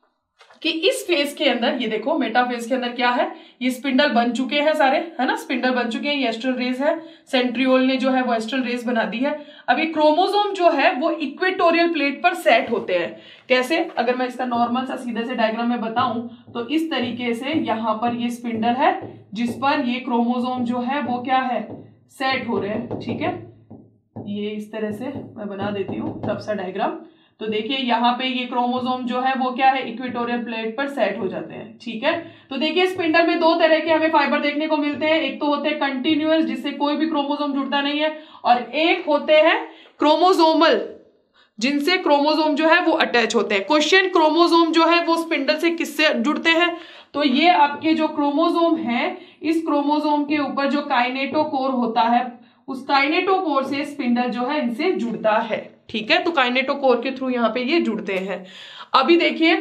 Speaker 1: कि इस फेज के अंदर ये देखो मेटाफेज के अंदर क्या है, ये स्पिंडल बन चुके हैं सारे, है ना, स्पिंडल बन चुके हैं, ये एस्ट्रल रेज है, सेंट्रियोल ने जो है वो एस्ट्रल रेज बना दी है। अब ये क्रोमोसोम जो है वो इक्वेटोरियल प्लेट पर सेट होते हैं। कैसे, अगर मैं इसका नॉर्मल सा सीधे से डायग्राम में बताऊं तो इस तरीके से यहाँ पर ये स्पिंडल है जिस पर ये क्रोमोसोम जो है वो क्या है, सेट हो रहे हैं। ठीक है, ये इस तरह से मैं बना देती हूँ रफ सा डायग्राम। तो देखिए यहाँ पे ये क्रोमोसोम जो है वो क्या है, इक्वेटोरियल प्लेट पर सेट हो जाते हैं। ठीक है, तो देखिए स्पिंडल में दो तरह के हमें फाइबर देखने को मिलते हैं, एक तो होते हैं कंटिन्यूअस जिससे कोई भी क्रोमोसोम जुड़ता नहीं है, और एक होते हैं क्रोमोसोमल जिनसे क्रोमोसोम जो है वो अटैच होते हैं। क्वेश्चन, क्रोमोसोम जो है वो स्पिंडल से किससे जुड़ते हैं, तो ये आपके जो क्रोमोसोम है, इस क्रोमोसोम के ऊपर जो काइनेटोकोर होता है, उस काइनेटोकोर से स्पिंडल जो है इनसे जुड़ता है। ठीक है, तो काइनेटोकोर के थ्रू यहाँ पे ये जुड़ते हैं। अभी देखिए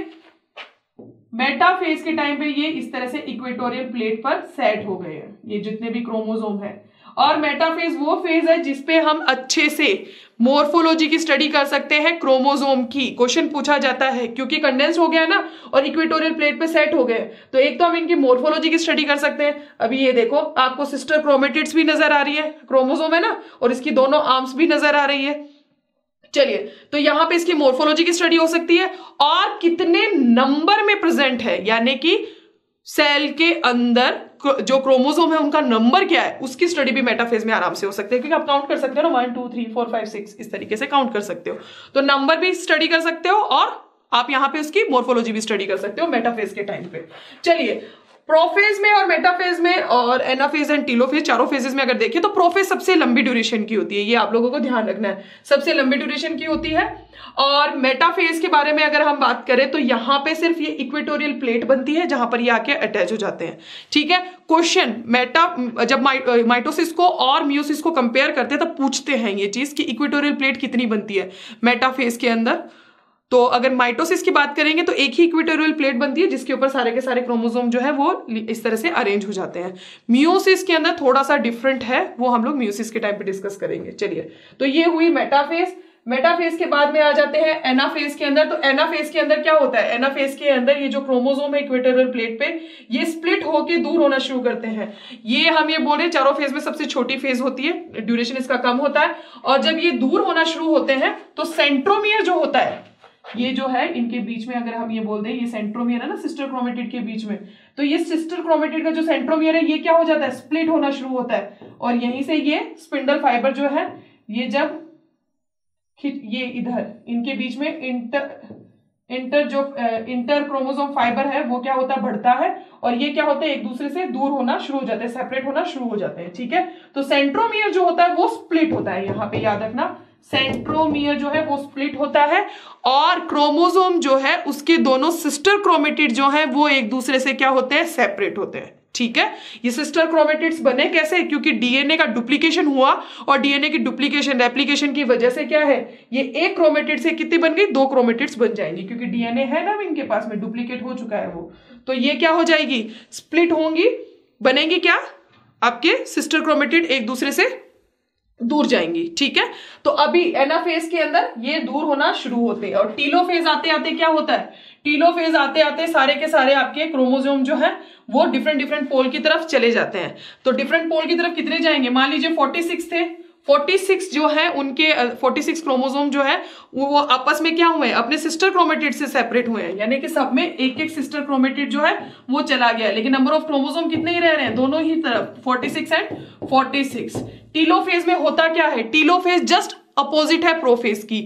Speaker 1: मेटाफेज के टाइम पे ये इस तरह से इक्वेटोरियल प्लेट पर सेट हो गए हैं ये जितने भी क्रोमोसोम है। और मेटाफेज वो फेज है जिसपे हम अच्छे से मोर्फोलॉजी की स्टडी कर सकते हैं क्रोमोसोम की। क्वेश्चन पूछा जाता है क्योंकि कंडेंस हो गया ना और इक्वेटोरियल प्लेट पे सेट हो गए, तो एक तो हम इनकी मोर्फोलॉजी की स्टडी कर सकते हैं। अभी ये देखो आपको सिस्टर क्रोमेटिड्स भी नजर आ रही है, क्रोमोसोम है ना, और इसकी दोनों आर्म्स भी नजर आ रही है। चलिए, तो यहां पे इसकी मोर्फोलॉजी की स्टडी हो सकती है और कितने नंबर में प्रेजेंट है, यानी कि सेल के अंदर जो क्रोमोसोम है उनका नंबर क्या है, उसकी स्टडी भी मेटाफेज में आराम से हो सकती है, क्योंकि आप काउंट कर सकते हो ना 1 2 3 4 5 6 इस तरीके से काउंट कर सकते हो। तो नंबर भी स्टडी कर सकते हो और आप यहां पे उसकी मोर्फोलॉजी भी स्टडी कर सकते हो मेटाफेज के टाइम पे। चलिए, प्रोफेज में और मेटाफेज में और एनाफेज एंड टीलोफेज चारों फेजेस में अगर देखें तो प्रोफेज सबसे लंबी ड्यूरेशन की होती है, ये आप लोगों को ध्यान रखना है, सबसे लंबी ड्यूरेशन की होती है। और मेटाफेज के बारे में अगर हम बात करें तो यहां पे सिर्फ ये इक्वेटोरियल प्लेट बनती है जहां पर ये आके अटैच हो जाते हैं। ठीक है, क्वेश्चन, जब माइटोसिस को और मियोसिस को कंपेयर करते हैं तब पूछते हैं ये चीज कि इक्वेटोरियल प्लेट कितनी बनती है मेटाफेज के अंदर। तो अगर माइटोसिस की बात करेंगे तो एक ही इक्वेटोरियल प्लेट बनती है जिसके ऊपर सारे के सारे क्रोमोसोम जो है वो इस तरह से अरेंज हो जाते हैं। मियोसिस के अंदर थोड़ा सा डिफरेंट है, वो हम लोग मियोसिस के टाइम पे डिस्कस करेंगे। चलिए, तो ये हुई मेटाफेज। मेटाफेज के बाद में आ जाते हैं एनाफेज के अंदर। तो एनाफेज के अंदर क्या होता है, एनाफेज के अंदर ये जो क्रोमोसोम है इक्वेटोरियल प्लेट पे ये स्प्लिट होके दूर होना शुरू करते हैं। ये हम ये बोल रहे हैं चारों फेज में सबसे छोटी फेज होती है, ड्यूरेशन इसका कम होता है। और जब ये दूर होना शुरू होते हैं तो सेंट्रोमियर जो होता है, ये जो है इनके बीच में अगर हम ये बोल दें, ये सेंट्रोमियर है ना सिस्टर क्रोमेटिड के बीच में, तो ये सिस्टर क्रोमेटिड का जो सेंट्रोमियर है ये क्या हो जाता है, स्प्लिट होना शुरू होता है। और यहीं से ये स्पिंडल फाइबर जो है ये जब ये इधर इनके बीच में इंटर क्रोमोसोम फाइबर है वो क्या होता है, बढ़ता है, और ये क्या होता है एक दूसरे से दूर होना शुरू हो जाते हैं, सेपरेट होना शुरू हो जाते हैं। ठीक है, तो सेंट्रोमियर जो होता है वो स्प्लिट होता है, यहाँ पे याद रखना सेंट्रोमियर जो है वो स्प्लिट होता है। और क्रोमोसोम जो है उसके दोनों सिस्टर क्रोमेटिड जो है वो एक दूसरे से क्या होते हैं, सेपरेट होते हैं। ठीक है, ये सिस्टर क्रोमेटिड्स बने कैसे, क्योंकि डीएनए का डुप्लीकेशन हुआ और डीएनए की डुप्लीकेशन रेप्लिकेशन की वजह से क्या है, ये एक क्रोमेटिड से कितनी बन गई, 2 क्रोमेटिड्स बन जाएंगी, क्योंकि डीएनए है ना इनके पास में, डुप्लीकेट हो चुका है वो, तो ये क्या हो जाएगी, स्प्लिट होंगी, बनेंगी क्या, आपके सिस्टर क्रोमेटिड एक दूसरे से दूर जाएंगी, ठीक है। तो अभी एनाफेज के अंदर ये दूर होना शुरू होते हैं और टीलोफेज आते आते क्या होता है, टीलोफेज आते आते सारे के सारे आपके क्रोमोसोम जो है वो डिफरेंट डिफरेंट पोल की तरफ चले जाते हैं। तो डिफरेंट पोल की तरफ कितने जाएंगे, मान लीजिए 46 थे, 46 जो है उनके 46 क्रोमोसोम जो है वो आपस में क्या हुए, अपने सिस्टर क्रोमेटिड से सेपरेट हुए हैं, यानी कि सब में एक एक सिस्टर क्रोमेटिड जो है वो चला गया है, लेकिन नंबर ऑफ क्रोमोसोम कितने ही रह रहे हैं, दोनों ही तरफ 46 एंड 46। टीलोफेज में होता क्या है, टीलोफेज जस्ट अपोजिट है प्रोफेज की।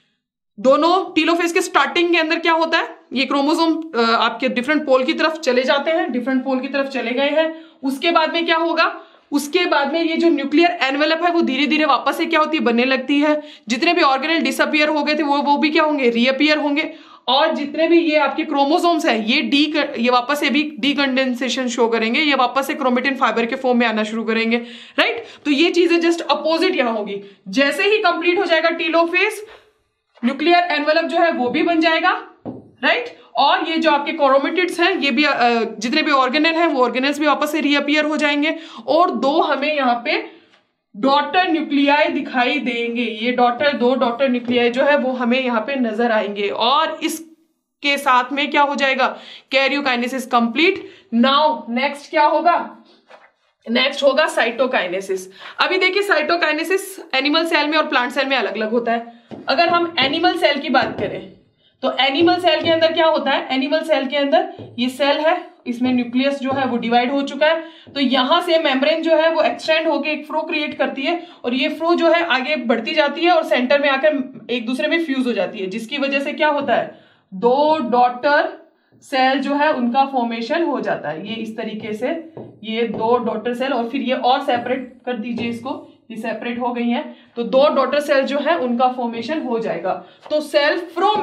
Speaker 1: दोनों टीलोफेज के स्टार्टिंग के अंदर क्या होता है, ये क्रोमोसोम आपके डिफरेंट पोल की तरफ चले जाते हैं, डिफरेंट पोल की तरफ चले गए हैं। उसके बाद में क्या होगा, उसके बाद में ये जो न्यूक्लियर एनवेलप है वो धीरे धीरे वापस से क्या होती है, बनने लगती है। जितने भी ऑर्गेनेल डिसअपियर हो गए थे वो भी क्या होंगे, रीअपियर होंगे। और जितने भी ये आपके क्रोमोसोम्स हैं ये वापस से भी डीकंडेंसेशन शो करेंगे, ये वापस से क्रोमेटिन फाइबर के फॉर्म में आना शुरू करेंगे, राइट। तो ये चीजें जस्ट अपोजिट यहां होगी। जैसे ही कंप्लीट हो जाएगा टीलोफेज, न्यूक्लियर एनवेलप जो है वो भी बन जाएगा, राइट। और ये जो आपके क्रोमेटिड्स हैं ये भी जितने भी ऑर्गेनेल हैं वो ऑर्गेनेल्स भी वापस से रीअपियर हो जाएंगे। और दो हमें यहाँ पे डॉटर न्यूक्लियाई दिखाई देंगे, ये दो डॉटर न्यूक्लियाई जो है वो हमें यहाँ पे नजर आएंगे। और इसके साथ में क्या हो जाएगा, कैरियोकाइनेसिस कंप्लीट। नाउ नेक्स्ट क्या होगा, नेक्स्ट होगा साइटोकाइनेसिस। अभी देखिए साइटोकाइनेसिस एनिमल सेल में और प्लांट सेल में अलग अलग होता है। अगर हम एनिमल सेल की बात करें तो एनिमल सेल के अंदर क्या होता है, एनिमल सेल के अंदर ये सेल है, इसमें न्यूक्लियस जो है वो डिवाइड हो चुका है। तो यहां से मेम्ब्रेन जो है वो एक्सटेंड होकर एक फ्रो क्रिएट करती है और ये फ्रो जो है आगे बढ़ती जाती है और सेंटर में आकर एक दूसरे में फ्यूज हो जाती है, जिसकी वजह से क्या होता है, दो डॉटर सेल जो है उनका फॉर्मेशन हो जाता है। ये इस तरीके से ये दो डॉटर सेल, और फिर ये और सेपरेट कर दीजिए इसको, ये सेपरेट हो गई हैं, तो दो डॉटर सेल जो है उनका फॉर्मेशन हो जाएगा। तो सेल फ्रो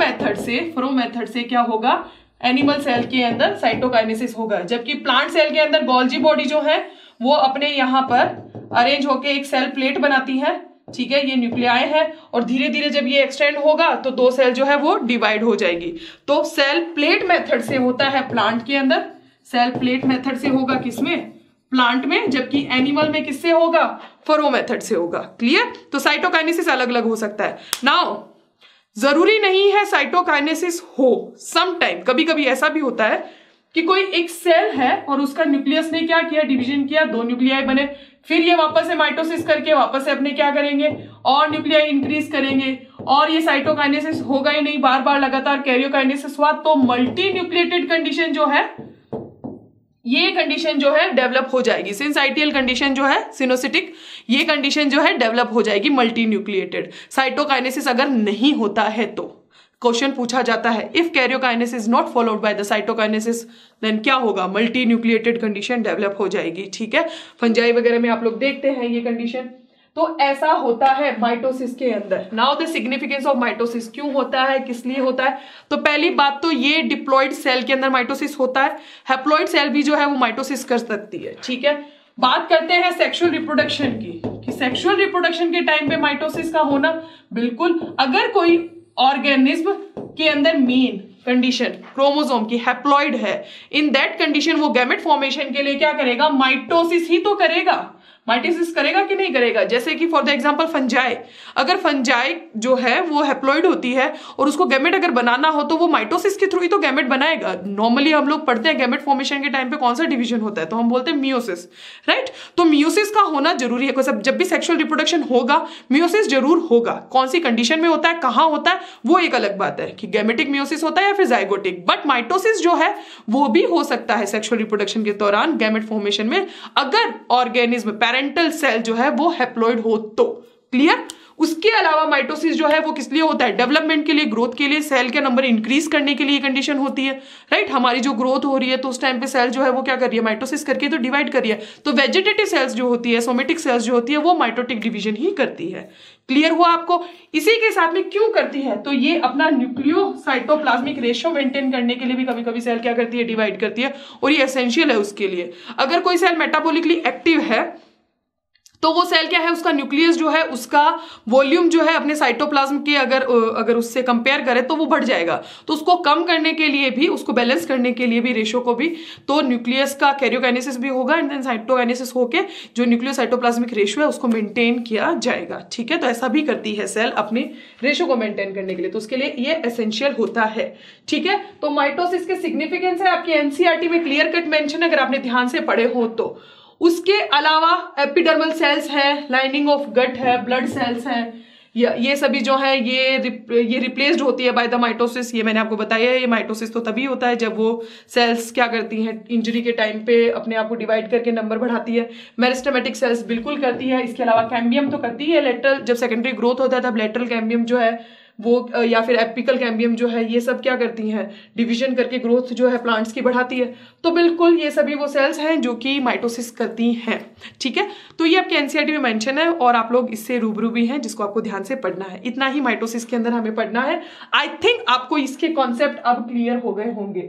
Speaker 1: मेथड से क्या होगा, एनिमल सेल के अंदर साइटोकाइनेसिस होगा। जबकि प्लांट सेल के अंदर गोल्जी बॉडी जो है वो अपने यहां पर अरेंज होके एक सेल प्लेट बनाती है, ठीक है, ये न्यूक्लियाई है। और धीरे धीरे जब ये एक्सटेंड होगा तो दो सेल जो है वो डिवाइड हो जाएगी। तो सेल प्लेट मेथड से होता है प्लांट के अंदर, सेल प्लेट मेथड से होगा किसमें, प्लांट में, जबकि एनिमल में किससे होगा, फरो मेथड से होगा। क्लियर। तो साइटोकाइनेसिस अलग अलग हो सकता है। नाउ जरूरी नहीं है साइटोकाइनेसिस हो, सम टाइम कभी कभी ऐसा भी होता है कि कोई एक सेल है और उसका न्यूक्लियस ने क्या किया, डिवीजन किया, दो न्यूक्लियाई बने, फिर ये वापस से माइटोसिस करके वापस से अपने क्या करेंगे, और न्यूक्लियाई इंक्रीज करेंगे, और ये साइटोकाइनेसिस होगा ही नहीं, बार बार लगातार कैरियोकाइनेसिस हुआ, तो मल्टी न्यूक्लिएटेड कंडीशन जो है ये कंडीशन जो है डेवलप हो जाएगी। सिंसाइटियल कंडीशन जो है सिनोसिटिक, ये कंडीशन जो है डेवलप हो जाएगी मल्टी न्यूक्लिएटेड। साइटोकाइनेसिस अगर नहीं होता है तो क्वेश्चन पूछा जाता है, if karyokinesis not followed by the cytokinesis then क्या होगा, मल्टी न्यूक्लिएटेड कंडीशन डेवलप हो जाएगी, ठीक है। फंजाई वगैरह में आप लोग देखते हैं ये कंडीशन। तो ऐसा होता है माइटोसिस के अंदर। Now the significance of mitosis, क्यों होता है, किस लिए होता है। तो पहली बात तो ये डिप्लॉइड सेल के अंदर माइटोसिस होता है, हैप्लॉइड सेल भी जो है वो माइटोसिस कर सकती है, ठीक है। बात करते हैं सेक्सुअल रिप्रोडक्शन की, कि सेक्सुअल रिप्रोडक्शन के टाइम पे माइटोसिस का होना, बिल्कुल, अगर कोई ऑर्गेनिज्म के अंदर मेन कंडीशन क्रोमोसोम की हैप्लॉइड है, इन दैट कंडीशन वो गैमेट फॉर्मेशन के लिए क्या करेगा, माइटोसिस ही तो करेगा। माइटोसिस करेगा कि नहीं करेगा। जैसे कि फॉर द एग्जांपल फंजाई, अगर फंजाई जो है वो हैप्लॉइड होती है और उसको गैमेट अगर बनाना हो तो वो माइटोसिस के थ्रू ही तो गैमेट बनाएगा। नॉर्मली हम लोग पढ़ते हैं गैमेट फॉर्मेशन के टाइम पे कौन सा डिवीजन होता है, तो हम बोलते हैं मियोसिस, राइट। तो मियोसिस का होना जरूरी है, जब भी सेक्सुअल रिप्रोडक्शन होगा मियोसिस जरूर होगा। कौन सी कंडीशन में होता है, कहां होता है, वो एक अलग बात है कि गैमेटिक मियोसिस होता है या फिर जाइगोटिक, बट माइटोसिस जो है वो भी हो सकता है सेक्सुअल रिप्रोडक्शन के दौरान गैमेट फॉर्मेशन में, अगर ऑर्गेनिज्म पेरेंटल सेल जो है वो हैप्लॉइड हो तो। क्लियर। उसके अलावा माइटोसिस जो है वो किस लिए होता है, डेवलपमेंट के लिए, ग्रोथ के लिए, सेल का नंबर इंक्रीज करने के लिए कंडीशन होती है, राइट। हमारी जो ग्रोथ हो रही है तो उस टाइम पे सेल जो है वो क्या कर रही है, माइटोसिस करके तो डिवाइड कर रही है। तो वेजिटेटिव सेल्स जो होती है, सोमेटिक सेल्स जो होती है, वो माइटोटिक डिवीजन ही करती है। क्लियर हुआ आपको। इसी के साथ में क्यों करती है, तो ये अपना न्यूक्लियोसाइटोप्लाज्मिक रेशियो मेंटेन करने के लिए भी कभी कभी सेल क्या करती है, डिवाइड करती है, और ये एसेंशियल है उसके लिए। अगर कोई सेल मेटाबॉलिकली एक्टिव है तो वो सेल क्या है, उसका न्यूक्लियस जो है उसका वॉल्यूम जो है अपने साइटोप्लाज्म के अगर उससे कंपेयर करें तो वो बढ़ जाएगा। तो उसको कम करने के लिए भी, उसको बैलेंस करने के लिए भी, रेशो को भी, तो न्यूक्लियस का कैरियोकाइनेसिस भी होगा एंड देन साइटोकाइनेसिस होके जो न्यूक्लियो साइटोप्लाज्मिक रेशो है उसको मेंटेन किया जाएगा। ठीक है, तो ऐसा भी करती है सेल अपने रेशो को मेंटेन करने के लिए, तो उसके लिए ये एसेंशियल होता है। ठीक है, तो माइटोसिस के सिग्निफिकेंस है आपकी एनसीईआरटी में क्लियर कट मेंशन, अगर आपने ध्यान से पढ़े हो तो। उसके अलावा एपिडर्मल सेल्स है, लाइनिंग ऑफ गट है, ब्लड सेल्स है, ये सभी जो है ये रिप्लेस्ड होती है बाय द माइटोसिस। ये मैंने आपको बताया है, ये माइटोसिस तो तभी होता है जब वो सेल्स क्या करती हैं, इंजरी के टाइम पे अपने आप को डिवाइड करके नंबर बढ़ाती है। मेरिस्टेमेटिक सेल्स बिल्कुल करती है, इसके अलावा कैम्बियम तो करती है। लेटरल जब सेकेंडरी ग्रोथ होता है तब लेटरल कैम्बियम जो है वो, या फिर एपिकल कैम्बियम जो है, ये सब क्या करती हैं, डिवीजन करके ग्रोथ जो है प्लांट्स की बढ़ाती है। तो बिल्कुल ये सभी वो सेल्स हैं जो कि माइटोसिस करती हैं। ठीक है, तो ये आपके एनसीईआरटी में मेंशन है और आप लोग इससे रूबरू भी हैं, जिसको आपको ध्यान से पढ़ना है। इतना ही माइटोसिस के अंदर हमें पढ़ना है। आई थिंक आपको इसके कॉन्सेप्ट अब क्लियर हो गए होंगे।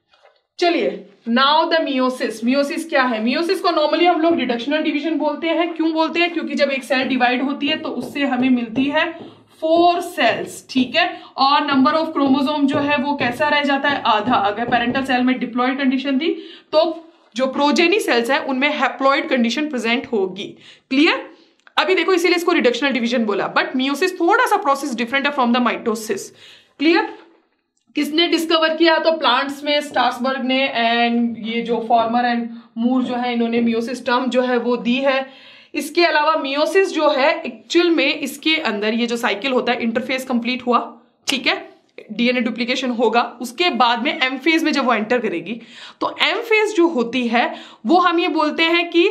Speaker 1: चलिए, नाउ द मियोसिस। मियोसिस क्या है? मियोसिस को नॉर्मली हम लोग रिडक्शनल डिवीजन बोलते हैं। क्यों बोलते हैं? क्योंकि जब एक सेल डिवाइड होती है तो उससे हमें मिलती है 4 सेल्स। ठीक है, और नंबर ऑफ क्रोमोसोम जो है वो कैसा रह जाता है, आधा। अगर पेरेंटल सेल में डिप्लॉयड कंडीशन थी तो जो प्रोजेनी सेल्स है उनमें हैप्लॉयड कंडीशन प्रेजेंट होगी। क्लियर? अभी देखो, इसीलिए इसको रिडक्शनल डिवीजन बोला, बट मियोसिस थोड़ा सा प्रोसेस डिफरेंट है फ्रॉम द माइटोसिस। क्लियर? किसने डिस्कवर किया? तो प्लांट्स में स्टार्सबर्ग ने, एंड ये जो फॉर्मर एंड मूर जो है, इन्होंने मियोसिस टर्म जो है वो दी है। इसके अलावा मियोसिस जो है एक्चुअल में इसके अंदर ये जो साइकिल होता है, इंटरफेस कंप्लीट हुआ, ठीक है, डीएनए डुप्लीकेशन होगा, उसके बाद में एम फेज में जब वो एंटर करेगी तो एम फेज जो होती है वो हम ये बोलते हैं कि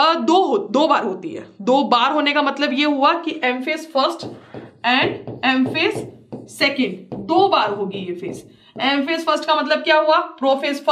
Speaker 1: दो बार होती है। 2 बार होने का मतलब ये हुआ कि M phase first and M phase second, 2 बार होगी ये फेज। एम फेज फर्स्ट का मतलब क्या हुआ? Prophase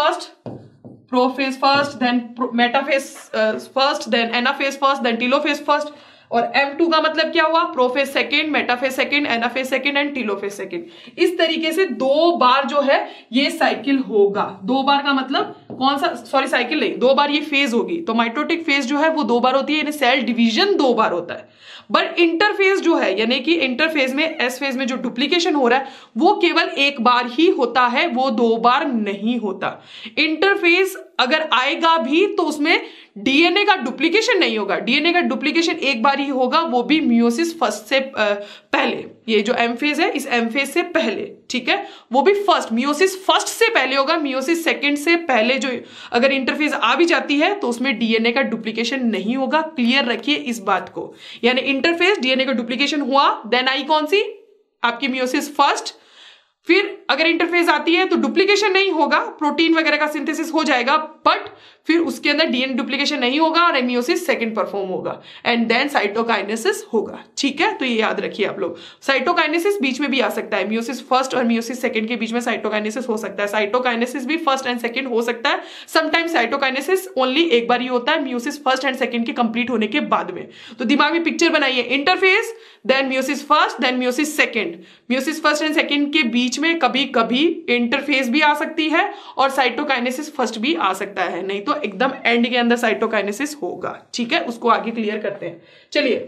Speaker 1: first, then metaphase first, then anaphase first, then telophase first. और M2 का मतलब क्या हुआ? Prophase second, metaphase second, anaphase second and telophase second. इस तरीके से 2 बार जो है ये साइकिल होगा। 2 बार का मतलब कौन सा, सॉरी साइकिल नहीं, 2 बार ये फेज होगी। तो माइटोटिक फेज जो है वो 2 बार होती है, यानी सेल डिवीजन 2 बार होता है। बट इंटरफेज जो है, यानी कि इंटरफेज में, एस फेज में जो डुप्लीकेशन हो रहा है वो केवल 1 बार ही होता है, वो 2 बार नहीं होता। इंटरफेज अगर आएगा भी तो उसमें डीएनए का डुप्लीकेशन नहीं होगा। डीएनए का डुप्लीकेशन 1 बार ही होगा, वो भी मियोसिस फर्स्ट से पहले। ये जो एम फेज है, इस एम फेज से पहले, ठीक है, वो भी फर्स्ट, मियोसिस फर्स्ट से पहले होगा। मियोसिस सेकंड से पहले जो अगर इंटरफेज आ भी जाती है तो उसमें डीएनए का डुप्लीकेशन नहीं होगा। क्लियर रखिए इस बात को, यानी इंटरफेज डीएनए का डुप्लीकेशन हुआ, देन आई कौन सी? आपकी मियोसिस फर्स्ट। फिर अगर इंटरफेज आती है तो डुप्लीकेशन नहीं होगा, प्रोटीन वगैरह का सिंथेसिस हो जाएगा, बट फिर उसके अंदर डीएनए डुप्लीकेशन नहीं होगा और मियोसिस सेकंड परफॉर्म होगा, एंड देन साइटोकाइनेसिस होगा। ठीक है, तो ये याद रखिए आप लोग। साइटोकाइनेसिस बीच में भी आ सकता है, मियोसिस फर्स्ट और मियोसिस सेकंड के बीच में साइटोकाइनेसिस हो सकता है। साइटोकाइनेसिस भी फर्स्ट एंड सेकंड हो सकता है। समटाइम्स साइटोकाइनेसिस ओनली 1 बार ही होता है, मियोसिस फर्स्ट एंड सेकंड के कंप्लीट होने के बाद में। तो दिमाग में पिक्चर बनाइए, interphase, then meiosis first, then meiosis second. Meiosis first and second के बीच में कभी कभी इंटरफेज भी आ सकती है और साइटोकाइनेसिस फर्स्ट भी आ सकता है, नहीं तो एकदम एंड के अंदर साइटोकाइनेसिस होगा। ठीक है, उसको आगे क्लियर करते हैं। चलिए,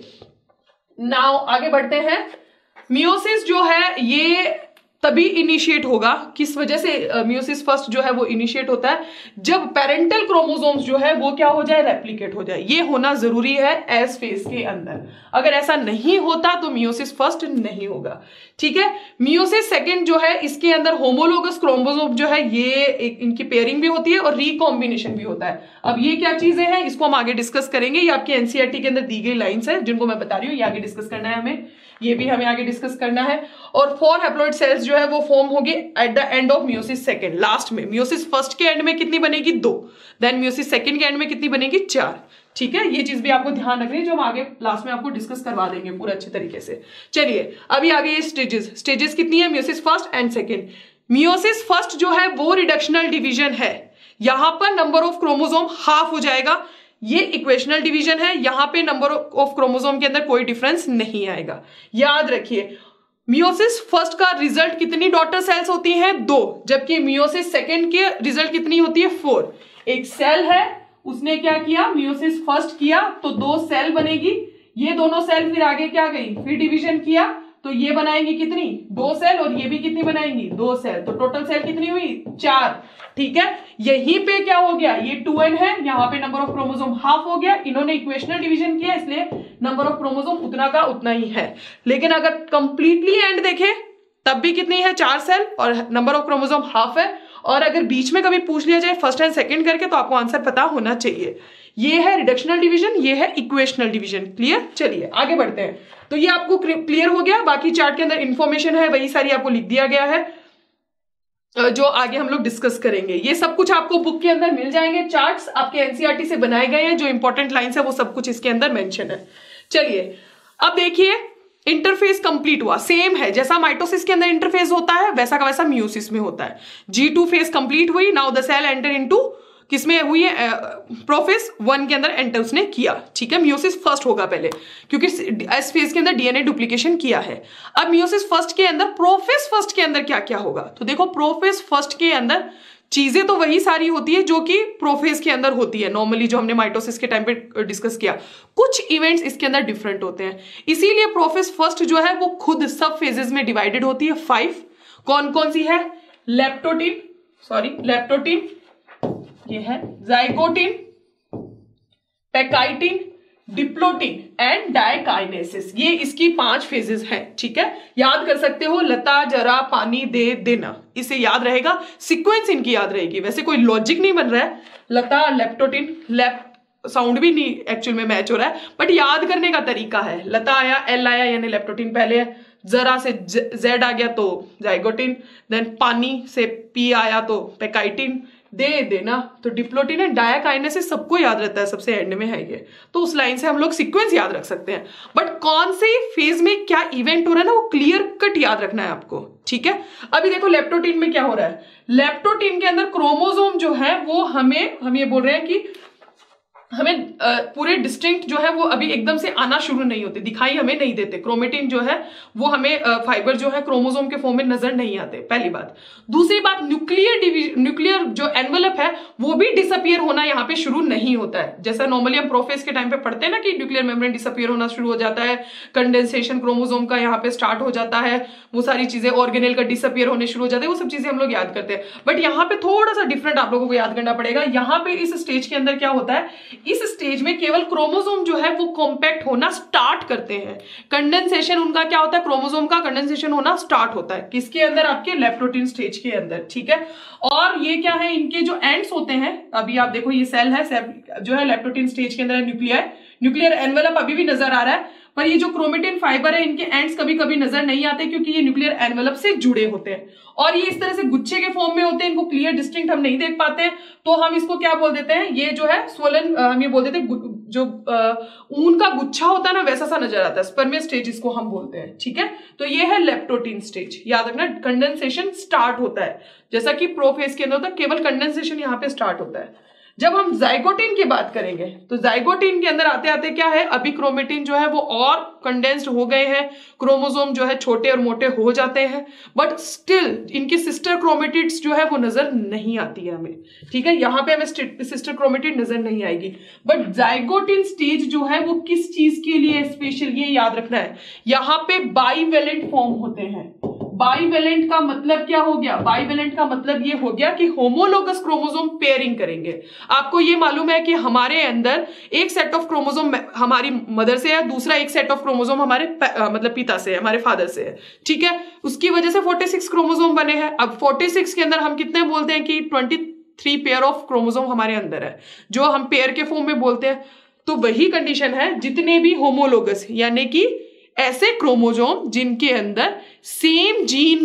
Speaker 1: नाउ आगे बढ़ते हैं। मियोसिस जो है ये तभी इनिशिएट होगा, किस वजह से मियोसिस फर्स्ट जो है वो इनिशिएट होता है? जब पेरेंटल क्रोमोसोम्स जो है वो क्या हो जाए? रेप्लिकेट हो जाए। ये होना जरूरी है एस फेज के अंदर। अगर ऐसा नहीं होता तो मियोसिस फर्स्ट नहीं होगा। ठीक है, मियोसिस सेकंड जो है इसके अंदर होमोलोगस क्रोमोसोम जो है ये इनकी पेयरिंग भी होती है और रिकॉम्बिनेशन भी होता है। अब ये क्या चीजें हैं इसको हम आगे डिस्कस करेंगे। ये आपके एनसीईआरटी के अंदर दी गई लाइंस है जिनको मैं बता रही हूँ, ये आगे डिस्कस करना है हमें, ये भी हमें आगे डिस्कस करना है। और 4 हैप्लॉइड सेल्स जो है वो फॉर्म होगी at the end of meiosis second, last में। मियोसिस फर्स्ट के एंड में कितनी बनेगी? 2। देन मियोसिस सेकंड के एंड में कितनी बनेगी? 4। ठीक है, ये चीज भी आपको ध्यान रखनी है, जो हम आगे लास्ट में आपको डिस्कस करवा देंगे पूरा अच्छे तरीके से। चलिए, अभी आगे ये स्टेजेस कितनी है? Meiosis first and second. Meiosis first जो है वो रिडक्शनल डिवीजन है। यहां पर नंबर ऑफ क्रोमोसोम हाफ हो जाएगा, ये इक्वेशनल डिवीजन है। यहां पे नंबर ऑफ क्रोमोसोम के अंदर कोई डिफरेंस नहीं आएगा। याद रखिए, मियोसिस फर्स्ट का रिजल्ट कितनी डॉटर सेल्स होती हैं? 2, जबकि मियोसिस सेकंड के रिजल्ट कितनी होती है? 4। एक सेल है उसने क्या किया, मियोसिस फर्स्ट किया तो 2 सेल बनेगी, ये दोनों सेल फिर आगे क्या गई, फिर डिवीजन किया तो ये बनाएंगी कितनी, 2 सेल, और ये भी कितनी बनाएंगी, 2 सेल, तो टोटल सेल कितनी हुई, 4। ठीक है, यहीं पे क्या हो गया, ये 2n है, यहाँ पे नंबर ऑफ क्रोमोसोम हाफ हो गया, इन्होंने इक्वेशनल डिवीजन किया इसलिए नंबर ऑफ क्रोमोसोम उतना का उतना ही है। लेकिन अगर कंप्लीटली एंड देखें तब भी कितनी है, 4 सेल और नंबर ऑफ क्रोमोसोम हाफ है। और अगर बीच में कभी पूछ लिया जाए फर्स्ट एंड सेकंड करके तो आपको आंसर पता होना चाहिए। ये है रिडक्शनल डिवीजन, ये है इक्वेशनल डिवीजन। क्लियर, चलिए आगे बढ़ते हैं। तो ये आपको क्लियर हो गया, बाकी चार्ट के अंदर इंफॉर्मेशन है वही सारी आपको लिख दिया गया है जो आगे हम लोग डिस्कस करेंगे। ये सब कुछ आपको बुक के अंदर मिल जाएंगे, चार्ट्स आपके एनसीईआरटी से बनाए गए हैं, जो इंपॉर्टेंट लाइंस है वो सब कुछ इसके अंदर मेंशन है। चलिए अब देखिए, इंटरफेस कंप्लीट हुआ, सेम है जैसा माइटोसिस के अंदर इंटरफेस होता है वैसा का वैसा मियोसिस में होता है। G2 फेज कंप्लीट हुई, now the cell enter into किसमें हुई है, प्रोफेज 1 के अंदर एंटर उसने किया। ठीक है, मियोसिस फर्स्ट होगा पहले क्योंकि एस फेज के अंदर डीएनए डुप्लीकेशन किया है। अब मियोसिस फर्स्ट के अंदर प्रोफेज फर्स्ट के अंदर क्या क्या होगा, तो देखो प्रोफेज फर्स्ट के अंदर चीजें तो वही सारी होती है जो कि प्रोफेज के अंदर होती है नॉर्मली, जो हमने माइटोसिस के टाइम पे डिस्कस किया। कुछ इवेंट्स इसके अंदर डिफरेंट होते हैं, इसीलिए प्रोफेज फर्स्ट जो है वो खुद सब फेजेस में डिवाइडेड होती है 5। कौन कौन सी है, लेप्टोटिन, ये है zygotene, pachytene, diplotene and diakinesis, ये इसकी 5 फेजेस हैं। ठीक है, याद कर सकते हो, लता जरा पानी दे देना, इसे याद रहेगा, सीक्वेंस इनकी याद रहेगी। वैसे कोई लॉजिक नहीं बन रहा है, लता लेप्टोटिन, साउंड भी नहीं एक्चुअल में मैच हो रहा है, बट याद करने का तरीका है। लता आया, एल आया यानी लेप्टोटिन पहले है, जरा से जेड आ गया तो जाइगोटिन, देन पानी से पी आया तो पैकाइटिन, दे देना तो डिप्लोटिन एंड डायकाइनेसिस सबको याद रहता है, सबसे एंड में है ये, तो उस लाइन से हम लोग सीक्वेंस याद रख सकते हैं। बट कौन से फेज में क्या इवेंट हो रहा है ना, वो क्लियर कट याद रखना है आपको। ठीक है, अभी देखो लेप्टोटिन में क्या हो रहा है, लेप्टोटिन के अंदर क्रोमोसोम जो है वो हम ये बोल रहे हैं कि हमें पूरे डिस्टिंक्ट जो है वो अभी एकदम से आना शुरू नहीं होते, दिखाई हमें नहीं देते। क्रोमेटिन जो है वो हमें फाइबर जो है क्रोमोसोम के फॉर्म में नजर नहीं आते, पहली बात। दूसरी बात, न्यूक्लियर जो एनवेलप है वो भी डिसअपियर होना यहाँ पे शुरू नहीं होता है। जैसा नॉर्मली हम प्रोफेज के टाइम पे पढ़ते हैं ना कि न्यूक्लियर मेम्ब्रेन डिसअपियर होना शुरू हो जाता है, कंडेंसेशन क्रोमोसोम का यहाँ पे स्टार्ट हो जाता है, वो सारी चीजें, ऑर्गेनेल का डिसअपियर होने शुरू हो जाते हैं, वो सब चीजें हम लोग याद करते हैं। बट यहाँ पे थोड़ा सा डिफरेंट आप लोगों को याद करना पड़ेगा। यहाँ पे इस स्टेज के अंदर क्या होता है, इस स्टेज में केवल क्रोमोसोम जो है वो कॉम्पैक्ट होना स्टार्ट करते हैं। कंडेंसेशन उनका क्या होता है, क्रोमोसोम का कंडेंसेशन होना स्टार्ट होता है किसके अंदर, आपके लेप्टोटिन स्टेज के अंदर। ठीक है, और ये क्या है, इनके जो एंड्स होते हैं, अभी आप देखो ये सेल है, जो है लेप्टोटिन स्टेज के अंदर न्यूक्लियर एनवेलप अभी भी नजर आ रहा है, पर ये जो क्रोमेटिन फाइबर है इनके एंड्स कभी कभी नजर नहीं आते क्योंकि ये न्यूक्लियर एनवेलप से जुड़े होते हैं और ये इस तरह से गुच्छे के फॉर्म में होते हैं, इनको क्लियर डिस्टिंक्ट हम नहीं देख पाते हैं, तो हम इसको क्या बोल देते हैं, ये जो है स्वोलन, हम ये बोल देते हैं जो ऊन का गुच्छा होता है ना वैसा सा नजर आता है, स्पर्मिया स्टेज इसको हम बोलते हैं। ठीक है, तो ये है लेप्टोटिन स्टेज, याद रखना कंडेंसेशन स्टार्ट होता है, जैसा कि प्रोफेज के अंदर होता है, केवल कंडेंसेशन यहाँ पे स्टार्ट होता है। जब हम जाइगोटिन की बात करेंगे तो जाइगोटिन के अंदर आते आते क्या है, अभी क्रोमेटिन जो है वो और कंडेंस्ड हो गए हैं, क्रोमोसोम जो है छोटे और मोटे हो जाते हैं, बट स्टिल इनकी सिस्टर क्रोमेटिड्स जो है वो नजर नहीं आती है हमें। ठीक है, यहाँ पे हमें सिस्टर क्रोमेटिड नजर नहीं आएगी, बट जाइगोटिन स्टेज जो है वो किस चीज के लिए स्पेशल, ये याद रखना है, यहाँ पे बाइवेलेंट फॉर्म होते हैं। बाइवेलेंट का मतलब क्या हो गया, बाइवेलेंट का मतलब ये हो गया कि होमोलोगस क्रोमोसोम पेयरिंग करेंगे। आपको ये मालूम है कि हमारे अंदर एक सेट ऑफ क्रोमोसोम हमारी मदर से है, दूसरा एक सेट ऑफ क्रोमोसोम हमारे मतलब पिता से है, हमारे फादर से है। ठीक है, उसकी वजह से 46 क्रोमोसोम बने हैं। अब 46 के अंदर हम कितने बोलते हैं कि 23 पेयर ऑफ क्रोमोसोम हमारे अंदर है, जो हम पेयर के फॉर्म में बोलते हैं। तो वही कंडीशन है, जितने भी होमोलोगस यानी कि ऐसे क्रोमोसोम जिनके अंदर सेम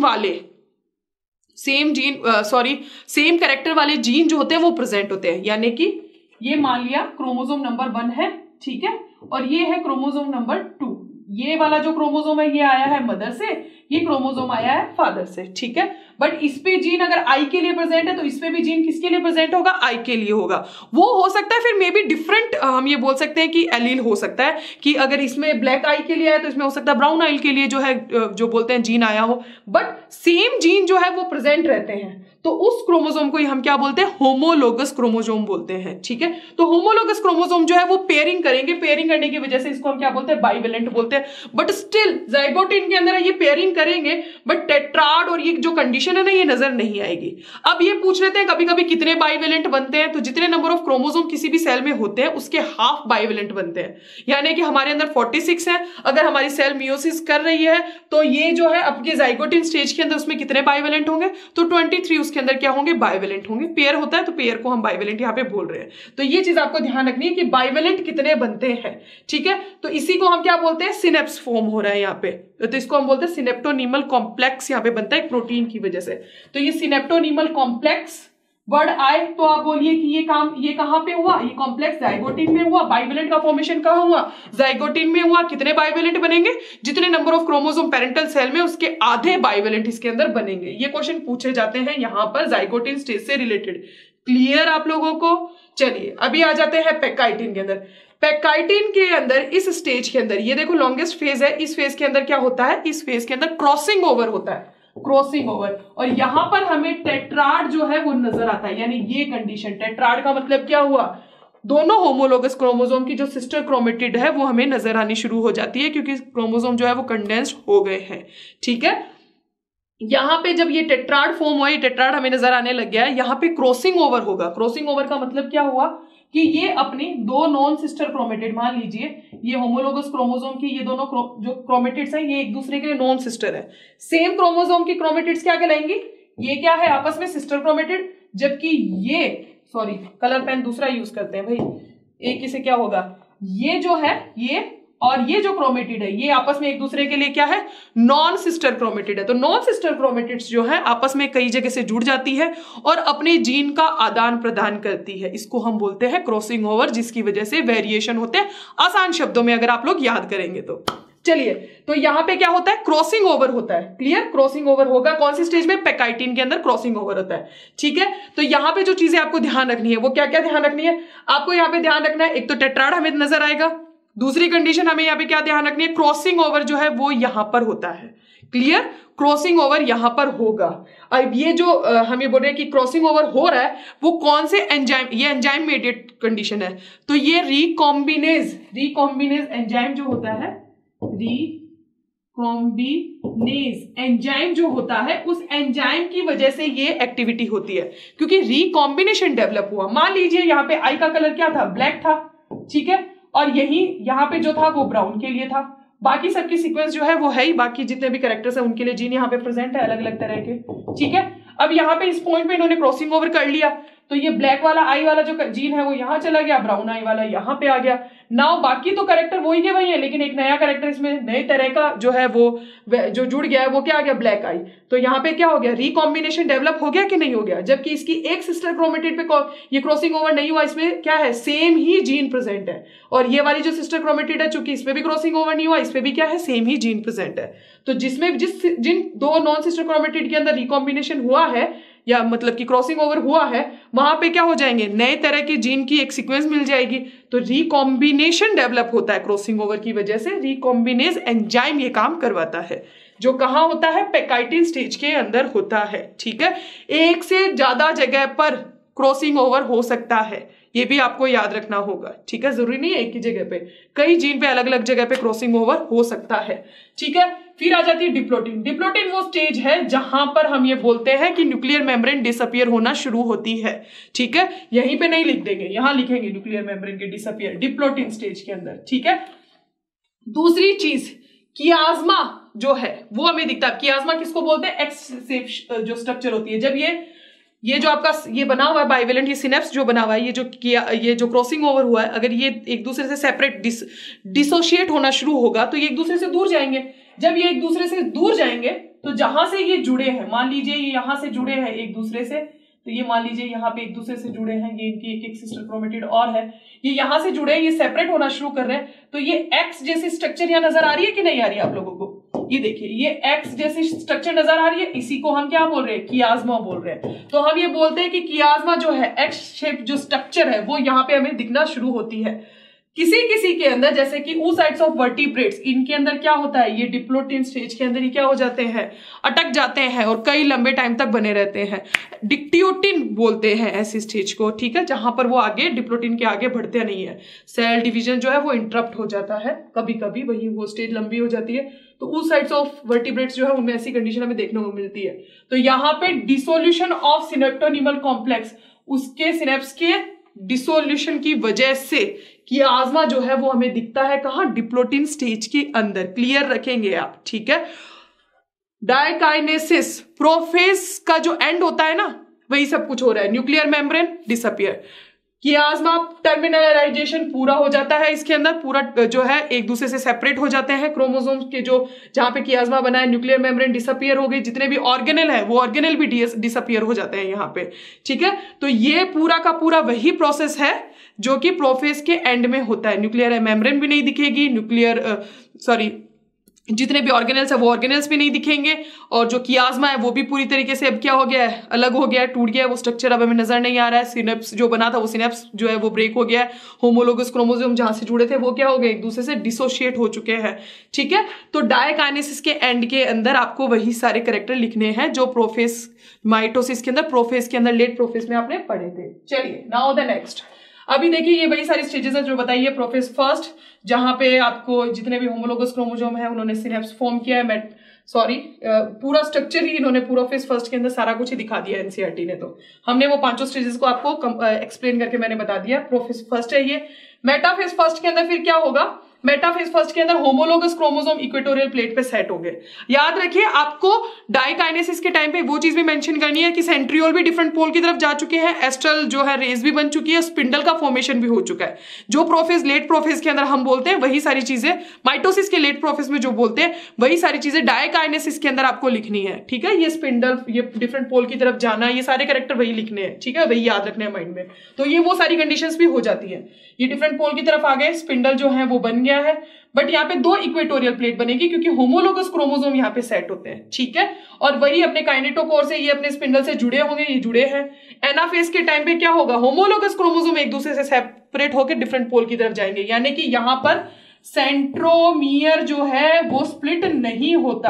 Speaker 1: कैरेक्टर वाले जीन जो होते हैं वो प्रेजेंट होते हैं, यानी कि ये मान लिया क्रोमोसोम नंबर 1 है, ठीक है, और ये है क्रोमोसोम नंबर 2। ये वाला जो क्रोमोसोम है ये आया है मदर से, ये क्रोमोसोम आया है फादर से, ठीक है। बट इस पे जीन अगर आई के लिए प्रेजेंट है तो इस पे भी जीन किसके लिए प्रेजेंट होगा, आई के लिए होगा। वो हो सकता है फिर मे बी डिफरेंट, हम ये बोल सकते हैं कि एलील हो सकता है कि अगर इसमें ब्लैक आई के लिए आया तो इसमें हो सकता है ब्राउन आई के लिए जो है जो बोलते हैं जीन आया हो, बट सेम जीन जो है वो प्रेजेंट रहते हैं। तो उस क्रोमोसोम को हम क्या बोलते हैं, होमोलोगस क्रोमोसोम बोलते हैं, ठीक है। तो होमोलोगस क्रोमोसोम जो है वो पेयरिंग करेंगे, पेयरिंग करने की वजह से इसको हम क्या बोलते हैं, बाइवेलेंट बोलते हैं। बट स्टिल जाइगोटिन के अंदर ये पेयरिंग करेंगे बट टेट्राड और ये जो कंडीशन है ना ये नजर नहीं आएगी। अब ये पूछ लेते हैं कभी कभी कितने बाइवेलेंट बनते हैं, तो जितने नंबर ऑफ क्रोमोसोम किसी भी सेल में होते हैं उसके हाफ बाइवेलेंट बनते हैं। यानी कि हमारे अंदर 46 है, अगर हमारी सेल मियोसिस कर रही है तो ये जो है आपके जाइगोटिन स्टेज के अंदर उसमें कितने बाइवेलेंट होंगे, तो 23 उसके अंदर क्या होंगे, बाइवेलेंट होंगे। पेयर होता है तो पेयर को हम बाइवेलेंट यहां पे बोल रहे हैं। तो ये चीज आपको ध्यान रखनी है कि बाइवेलेंट कितने बनते हैं, ठीक है। तो इसी को हम क्या बोलते हैं, सिनेप्स फॉर्म हो रहा है यहाँ पे, तो इसको हम बोलते हैं सिनेप्टोनीमल कॉम्प्लेक्स यहाँ पे बनता है प्रोटीन की वजह से। तो ये सिनेप्टोनीमल कॉम्प्लेक्स वर्ड आए तो आप बोलिए कि ये कहां पे हुआ, ये कॉम्प्लेक्स जाइगोटिन में हुआ। बाइवेलेंट का फॉर्मेशन कहां हुआ, जाइगोटिन में हुआ। कितने बाइवेलेंट बनेंगे, जितने number of chromosome parental cell में उसके आधे बाइवेलेंट इसके अंदर बनेंगे। ये क्वेश्चन पूछे जाते हैं यहां पर जाइगोटिन स्टेज से रिलेटेड। क्लियर आप लोगों को। चलिए अभी आ जाते हैं पेकाइटिन के अंदर। पेकाइटिन के अंदर इस स्टेज के अंदर ये देखो लॉन्गेस्ट फेज है, इस फेज के अंदर क्या होता है, इस फेज के अंदर क्रॉसिंग ओवर होता है, क्रॉसिंग ओवर। और यहां पर हमें टेट्राड जो है वो नजर आता है, यानी ये कंडीशन। टेट्राड का मतलब क्या हुआ, दोनों होमोलोगस क्रोमोसोम की जो सिस्टर क्रोमेटिड है वो हमें नजर आनी शुरू हो जाती है क्योंकि क्रोमोसोम जो है वो कंडेंस्ड हो गए हैं, ठीक है। यहां पे जब ये टेट्राड फॉर्म हुआ, ये टेट्राड हमें नजर आने लग गया है, यहां पे क्रॉसिंग ओवर होगा। क्रॉसिंग ओवर का मतलब क्या हुआ कि ये अपनी दो नॉन सिस्टर क्रोमेटिड, मान लीजिए ये होमोलोगस क्रोमोसोम की ये दोनों जो क्रोमेटिड्स हैं ये एक दूसरे के नॉन सिस्टर है। सेम क्रोमोसोम की क्रोमेटिड्स क्या कहलाएंगी, ये क्या है आपस में सिस्टर क्रोमेटिड, जबकि ये सॉरी कलर पेन दूसरा यूज करते हैं भाई, एक से क्या होगा, ये जो है ये और ये जो क्रोमेटिड है ये आपस में एक दूसरे के लिए क्या है, नॉन सिस्टर क्रोमेटिड है। तो नॉन सिस्टर क्रोमेटिड्स जो है आपस में कई जगह से जुड़ जाती है और अपने जीन का आदान प्रदान करती है। इसको हम बोलते हैं क्रॉसिंग ओवर, जिसकी वजह से वेरिएशन होते हैं। आसान शब्दों में अगर आप लोग याद करेंगे तो चलिए, तो यहां पे क्या होता है, क्रॉसिंग ओवर होता है। क्लियर, क्रॉसिंग ओवर होगा कौन सी स्टेज में, पेकाइटिन के अंदर क्रॉसिंग ओवर होता है, ठीक है। तो यहां पे जो चीजें आपको ध्यान रखनी है वो क्या क्या ध्यान रखनी है, आपको यहां पे ध्यान रखना है, एक तो टेट्राड हमें नजर आएगा, दूसरी कंडीशन हमें यहाँ पे क्या ध्यान रखनी है, क्रॉसिंग ओवर जो है वो यहां पर होता है। क्लियर, क्रॉसिंग ओवर यहां पर होगा। अब ये जो हमें बोल रहे हैं कि क्रॉसिंग ओवर हो रहा है वो कौन से एंजाइम, ये एंजाइम मेडिएट कंडीशन है। तो ये रिकॉम्बिनेज एंजाइम जो होता है, रिकॉम्बिनेज एंजाइम जो होता है, उस एंजाइम की वजह से ये एक्टिविटी होती है क्योंकि रिकॉम्बिनेशन डेवलप हुआ। मान लीजिए यहाँ पे आई का कलर क्या था, ब्लैक था, ठीक है, और यही यहाँ पे जो था वो ब्राउन के लिए था। बाकी सबकी सीक्वेंस जो है वो है ही, बाकी जितने भी कैरेक्टर्स हैं उनके लिए जीन यहाँ पे प्रेजेंट है अलग अलग तरह के, ठीक है। अब यहाँ पे इस पॉइंट पे इन्होंने क्रॉसिंग ओवर कर लिया तो ये ब्लैक वाला आई वाला जो जीन है वो यहाँ चला गया, ब्राउन आई वाला यहाँ पे आ गया। नाउ बाकी तो कैरेक्टर वही के वही है, लेकिन एक नया कैरेक्टर इसमें नए तरह का जो है वो जो जुड़ गया है वो क्या आ गया, ब्लैक आई। तो यहाँ पे क्या हो गया, रिकॉम्बिनेशन डेवलप हो गया कि नहीं हो गया, जबकि इसकी एक सिस्टर क्रोमेटिड पे ये क्रॉसिंग ओवर नहीं हुआ, इसमें क्या है, सेम ही जीन प्रेजेंट है। और ये वाली जो सिस्टर क्रोमेटिड है चूंकि इसमें भी क्रॉसिंग ओवर नहीं हुआ, इसमें भी क्या है, सेम ही जीन प्रेजेंट है। तो जिसमें जिन दो नॉन सिस्टर क्रोमेटिड के अंदर रिकॉम्बिनेशन हुआ है या मतलब कि क्रॉसिंग ओवर हुआ है, वहां पे क्या हो जाएंगे, नए तरह के जीन की एक सीक्वेंस मिल जाएगी। तो रिकॉम्बिनेशन डेवलप होता है क्रॉसिंग ओवर की वजह से। रिकॉम्बिनेज एंजाइम ये काम करवाता है, जो कहां होता है, पेकाइटिन स्टेज के अंदर होता है, ठीक है। एक से ज्यादा जगह पर क्रॉसिंग ओवर हो सकता है, ये भी आपको याद रखना होगा, ठीक है। जरूरी नहीं है एक ही जगह पे, कई जीन पे अलग अलग जगह पे क्रॉसिंग ओवर हो सकता है, ठीक है। फिर आ जाती है डिप्लोटिन। डिप्लोटिन वो स्टेज है जहां पर हम ये बोलते हैं कि न्यूक्लियर मेम्ब्रेन डिसअपियर होना शुरू होती है, ठीक है। यहीं पे नहीं लिख देंगे, यहां लिखेंगे न्यूक्लियर मेम्ब्रेन के डिसअपियर, डिप्लोटिन स्टेज के अंदर, ठीक है। दूसरी चीज कियाज्मा जो है वो हमें दिखता है। कियाज्मा किसको बोलते हैं, एक्स शेप जो स्ट्रक्चर होती है, जब ये जो आपका ये बना हुआ है बाइवेलेंट, ये सिनेप्स जो बना हुआ है, ये जो क्रॉसिंग ओवर हुआ है, अगर ये एक दूसरे से सेपरेट डिसोशिएट होना शुरू होगा तो ये एक दूसरे से दूर जाएंगे। जब ये एक दूसरे से दूर जाएंगे तो जहां से ये जुड़े हैं, मान लीजिए ये यहां से जुड़े हैं एक दूसरे से, तो ये मान लीजिए यहाँ पे एक दूसरे से जुड़े हैं, ये इनकी एक सिस्टर क्रोमेटिड और है, ये यहां से जुड़े हैं, ये सेपरेट होना शुरू कर रहे हैं। तो ये एक्स जैसी स्ट्रक्चर यहाँ नजर आ रही है कि नहीं आ रही है आप लोगों को, ये देखिए, ये एक्स जैसी स्ट्रक्चर नजर आ रही है, इसी को हम क्या बोल रहे हैं, कियाज्मा बोल रहे हैं। तो हम ये बोलते हैं कि कियाज्मा जो है, एक्स शेप जो स्ट्रक्चर है वो यहाँ पे हमें दिखना शुरू होती है। किसी किसी के अंदर, जैसे कि oocytes ऑफ वर्टिब्रेट्स, इनके अंदर क्या होता है, ये डिप्लोटिन स्टेज के अंदर ही क्या हो जाते हैं, अटक जाते हैं और कई लंबे टाइम तक बने रहते हैं। डिक्टियोटिन बोलते हैं ऐसी स्टेज को, ठीक है, जहां पर वो आगे डिप्लोटिन के आगे बढ़ते नहीं है, सेल डिवीजन जो है वो इंटरप्ट हो जाता है कभी कभी, वही वो स्टेज लंबी हो जाती है। तो oocytes ऑफ वर्टिब्रेट्स जो है उनमें ऐसी कंडीशन हमें देखने को मिलती है। तो यहाँ पे डिसोल्यूशन ऑफ सिनेप्टोनिमल कॉम्प्लेक्स, उसके सिनेप्स के डिसोल्यूशन की वजह से कियाज्मा जो है वो हमें दिखता है कहां, डिप्लोटिन स्टेज के अंदर। क्लियर रखेंगे आप, ठीक है। डायकाइनेसिस, प्रोफेज का जो एंड होता है ना, वही सब कुछ हो रहा है, nuclear membrane disappear, chiasma terminalization पूरा हो जाता है, इसके अंदर पूरा जो है एक दूसरे से सेपरेट हो जाते हैं क्रोमोसोम्स के, जो जहां पे कियाज्मा बना है, न्यूक्लियर मेम्ब्रेन डिसअपियर हो गई, जितने भी ऑर्गेनल है वो ऑर्गेनल भी डिसअपियर हो जाते हैं यहाँ पे, ठीक है। तो ये पूरा का पूरा वही प्रोसेस है जो कि प्रोफेज के एंड में होता है। न्यूक्लियर मेम्ब्रेन भी नहीं दिखेगी, जितने भी ऑर्गेनल्स है वो ऑर्गेनल्स भी नहीं दिखेंगे, और जो कियाज्मा है वो भी पूरी तरीके से अब क्या हो गया है, अलग हो गया है, टूट गया है, वो स्ट्रक्चर अब हमें नजर नहीं आ रहा है। सिनेप्स जो बना था वो सिनेप्स जो है वो ब्रेक हो गया है, होमोलोगस क्रोमोसोम जहां से जुड़े थे वो क्या हो गए, एक दूसरे से डिसोशिएट हो चुके हैं, ठीक है। तो डायकाइनेसिस के एंड के अंदर आपको वही सारे कैरेक्टर लिखने हैं जो प्रोफेज माइटोसिस के अंदर, प्रोफेज के अंदर, लेट प्रोफेज में आपने पढ़े थे। चलिए नाउ द नेक्स्ट। अभी देखिए ये वही सारी स्टेजेस है जो बताइए। प्रोफेज फर्स्ट, जहां पे आपको जितने भी होमोलोगस क्रोमोसोम है उन्होंने सिनेप्स फॉर्म किया है, पूरा स्ट्रक्चर ही इन्होंने प्रोफेज फर्स्ट के अंदर सारा कुछ ही दिखा दिया एनसीईआरटी ने। तो हमने वो पांचों स्टेजेस को आपको एक्सप्लेन करके मैंने बता दिया। प्रोफेज फर्स्ट है ये। मेटाफेज फर्स्ट के अंदर फिर क्या होगा, मेटाफेज फर्स्ट के अंदर होमोलोगस क्रोमोसोम इक्वेटोरियल प्लेट पे सेट होंगे। याद रखिए आपको डाइकाइनेसिस के टाइम पे वो चीज भी मेंशन करनी है कि सेंट्रियोल भी डिफरेंट पोल की तरफ जा चुके हैं, एस्ट्रल जो है रेस भी बन चुकी है, स्पिंडल का फॉर्मेशन भी हो चुका है। जो प्रोफेज लेट प्रोफेज के अंदर हम बोलते हैं वही सारी चीजें माइटोसिस के लेट प्रोफेज में जो बोलते हैं वही सारी चीजें डाइकाइनेसिस के अंदर आपको लिखनी है, ठीक है। ये स्पिंडल, ये डिफरेंट पोल की तरफ जाना, ये सारे कैरेक्टर वही लिखने हैं, ठीक है, वही याद रखने हैं माइंड में। तो ये वो सारी कंडीशंस भी हो जाती है। ये डिफरेंट पोल की तरफ आ गए, स्पिंडल जो है वो बन गया है, बट यहाँ पे 2 इक्वेटोरियल प्लेट बनेगी क्योंकि होमोलोगस क्रोमोसोम यहाँ पे सेट होते हैं, ठीक है। और वही अपने काइनेटोकोर से ये अपने स्पिंडल से जुड़े होंगे, ये जुड़े हैं। एनाफेज के टाइम पे क्या होगा, होमोलोगस क्रोमोसोम एक दूसरे से सेपरेट होकर डिफरेंट पोल की तरफ जाएंगे, यानी कि यहाँ पर सेंट्रोमियर जो है वो स्प्लिट नहीं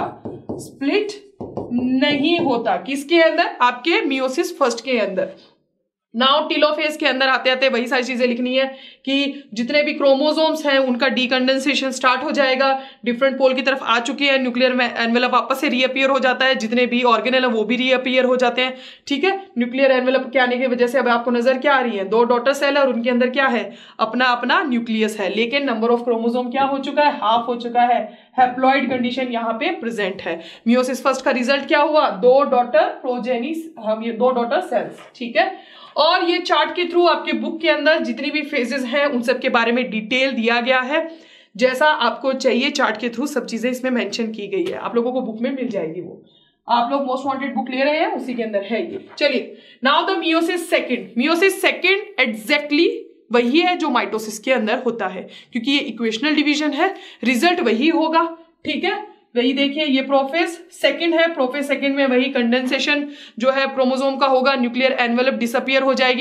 Speaker 1: होता। किसके अंदर, आपके मियोसिस फर्स्ट के अंदर। नाउ टीलोफेज के अंदर आते आते वही सारी चीजें लिखनी है कि जितने भी क्रोमोसोम्स हैं उनका डीकंडेंसेशन स्टार्ट हो जाएगा, डिफरेंट पोल की तरफ आ चुके हैं, न्यूक्लियर एनवेलप वापस से रीअपियर हो जाता है, जितने भी ऑर्गेनल है वो भी रीअपियर हो जाते हैं, ठीक है। न्यूक्लियर एनवेलप के आने की वजह से अब आपको नजर क्या आ रही है, 2 डॉटर सेल है और उनके अंदर क्या है, अपना अपना न्यूक्लियस है, लेकिन नंबर ऑफ क्रोमोसोम क्या हो चुका है, हाफ हो चुका है। हैप्लॉइड कंडीशन यहाँ पे प्रेजेंट है। मियोसिस फर्स्ट का रिजल्ट क्या हुआ, 2 डॉटर प्रोजेनिस, हम ये 2 डॉटर सेल्स, ठीक है। और ये चार्ट के थ्रू आपके बुक के अंदर जितनी भी फेजेस हैं उन सब के बारे में डिटेल दिया गया है, जैसा आपको चाहिए चार्ट के थ्रू सब चीजें इसमें मेंशन की गई है, आप लोगों को बुक में मिल जाएगी। वो आप लोग मोस्ट वांटेड बुक ले रहे हैं उसी के अंदर है ये। चलिए now the meiosis second exactly वही है जो माइटोसिस के अंदर होता है, क्योंकि ये इक्वेशनल डिवीजन है, रिजल्ट वही होगा, ठीक है। वही देखिए ये प्रोफेज सेकंड है, प्रोफेज सेकंड में वही कंडेंसेशन जो है क्रोमोसोम का होगा, न्यूक्लियर एनवेलप डिसअपियर हो जाएगी,